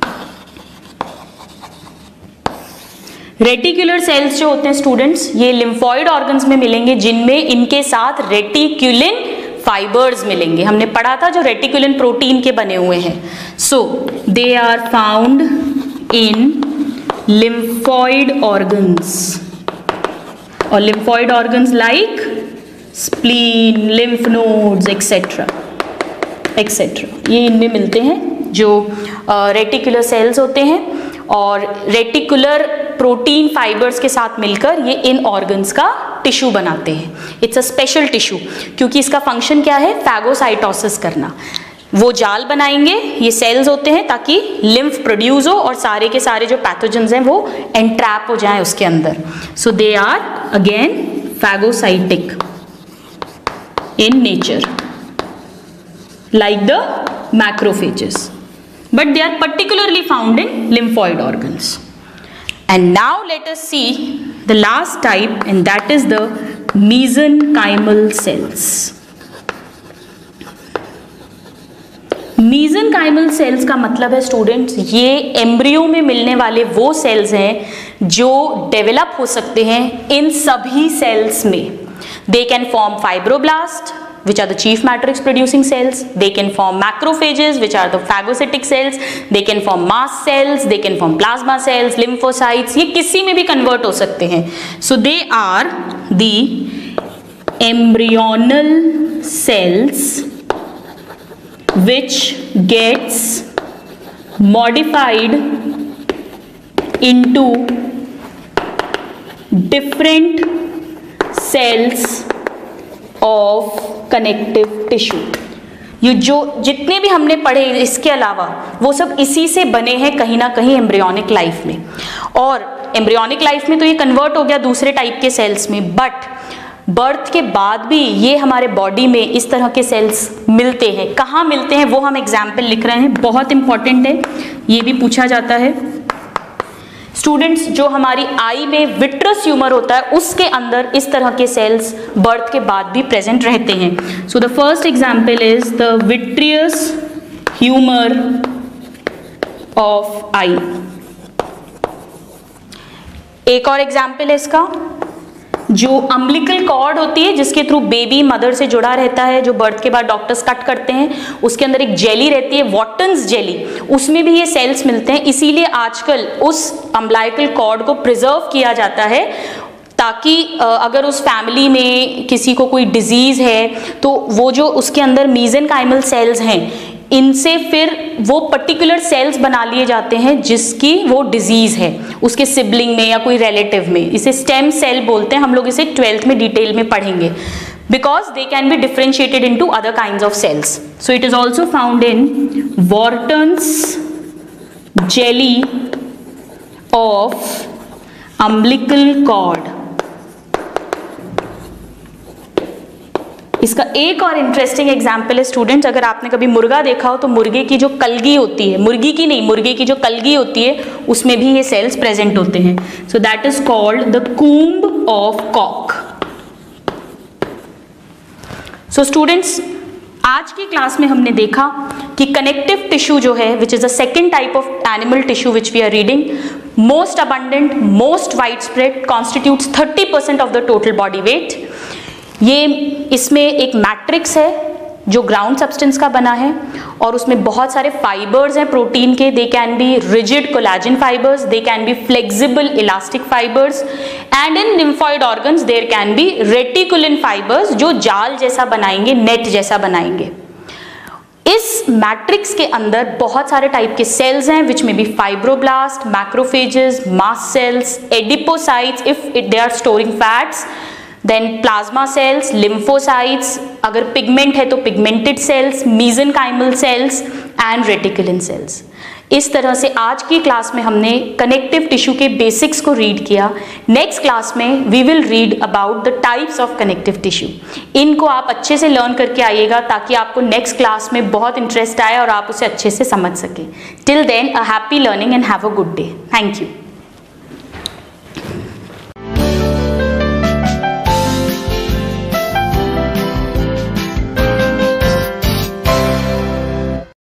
Reticular cells जो होते हैं स्टूडेंट्स, ये लिम्फॉइड ऑर्गन्स में मिलेंगे जिनमें इनके साथ रेटिकुलिन फाइबर्स मिलेंगे. हमने पढ़ा था जो रेटिकुलिन प्रोटीन के बने हुए हैं. So they are found in lymphoid organs, or lymphoid organs like spleen, lymph nodes, etc, etc. ये इनमें मिलते हैं जो रेटिकुलर uh, सेल्स होते हैं, और रेटिकुलर प्रोटीन फाइबर्स के साथ मिलकर ये इन ऑर्गन्स का टिश्यू बनाते हैं. इट्स अ स्पेशल टिश्यू, क्योंकि इसका फंक्शन क्या है, फैगोसाइटोसिस करना. वो जाल बनाएंगे, ये सेल्स होते हैं ताकि लिम्फ प्रोड्यूस हो और सारे के सारे जो पैथोजेंस हैं वो एंट्रैप हो जाएं उसके अंदर. So they are again phagocytic in nature like the macrophages, but they are particularly found in lymphoid organs. And now let us see the last type, and that is the mesenchymal cells. Mesenchymal cells का मतलब है students, ये embryo में मिलने वाले वो sales हैं जो डेवलप हो सकते हैं इन सभी सेल्स में. They can form fibroblast which are the chief matrix producing cells. They can form macrophages, which are the phagocytic cells. They can form mast cells, they can form plasma cells, lymphocytes. ये किसी में भी convert हो सकते हैं. So they are the embryonal cells which gets modified into different cells of connective tissue। ये जो जितने भी हमने पढ़े इसके अलावा वो सब इसी से बने हैं कहीं ना कहीं एम्ब्रियोनिक लाइफ में, और एम्ब्रियोनिक लाइफ में तो ये कन्वर्ट हो गया दूसरे टाइप के सेल्स में, बट बर्थ के बाद भी ये हमारे बॉडी में इस तरह के सेल्स मिलते हैं। कहाँ मिलते हैं वो हम एग्जाम्पल लिख रहे हैं, बहुत इंपॉर्टेंट है, ये भी पूछा जाता है। स्टूडेंट्स, जो हमारी आई में विट्रस ह्यूमर होता है उसके अंदर इस तरह के सेल्स बर्थ के बाद भी प्रेजेंट रहते हैं। So the first example is the vitreous humour of eye. एक और एग्जाम्पल है इसका, जो अम्बिलिकल कॉर्ड होती है जिसके थ्रू बेबी मदर से जुड़ा रहता है, जो बर्थ के बाद डॉक्टर्स कट करते हैं, उसके अंदर एक जेली रहती है वॉटन्स जेली, उसमें भी ये सेल्स मिलते हैं। इसीलिए आजकल उस अम्बिलिकल कॉर्ड को प्रिजर्व किया जाता है ताकि अगर उस फैमिली में किसी को कोई डिजीज है तो वो जो उसके अंदर मीजेनकाइमल सेल्स हैं इनसे फिर वो पर्टिकुलर सेल्स बना लिए जाते हैं जिसकी वो डिजीज है उसके सिबलिंग में या कोई रिलेटिव में। इसे स्टेम सेल बोलते हैं, हम लोग इसे ट्वेल्थ में डिटेल में पढ़ेंगे, because they can be differentiated into other kinds of cells. So it is also found in Wharton's jelly of umbilical cord. इसका एक और इंटरेस्टिंग एग्जाम्पल है स्टूडेंट्स, अगर आपने कभी मुर्गा देखा हो तो मुर्गे की जो कलगी होती है, मुर्गी की नहीं, मुर्गे की जो कलगी होती है उसमें भी ये सेल्स प्रेजेंट होते हैं। So that is called the comb of cock. So students, आज की क्लास में हमने देखा कि कनेक्टिव टिश्यू जो है, which is the second type of animal tissue which we are reading, most abundant, most wide spread, constitutes thirty percent of the total body weight. ये इसमें एक मैट्रिक्स है जो ग्राउंड सब्सटेंस का बना है और उसमें बहुत सारे फाइबर्स हैं प्रोटीन के। They can be rigid collagen fibres, they can be flexible elastic fibres, and in lymphoid organs there can be reticulin fibres जो जाल जैसा बनाएंगे, नेट जैसा बनाएंगे। इस मैट्रिक्स के अंदर बहुत सारे टाइप के सेल्स हैं विच में be fibroblast, macrophages, mast cells, adipocytes if they are storing fats, then plasma cells, lymphocytes, अगर पिगमेंट है तो pigmented cells, mesenchymal cells and reticulin cells. इस तरह से आज की क्लास में हमने कनेक्टिव टिश्यू के बेसिक्स को रीड किया। नेक्स्ट क्लास में we will read about the types of connective tissue. इनको आप अच्छे से लर्न करके आइएगा ताकि आपको नेक्स्ट क्लास में बहुत इंटरेस्ट आए और आप उसे अच्छे से समझ सकें। Till then, a happy learning and have a good day. Thank you.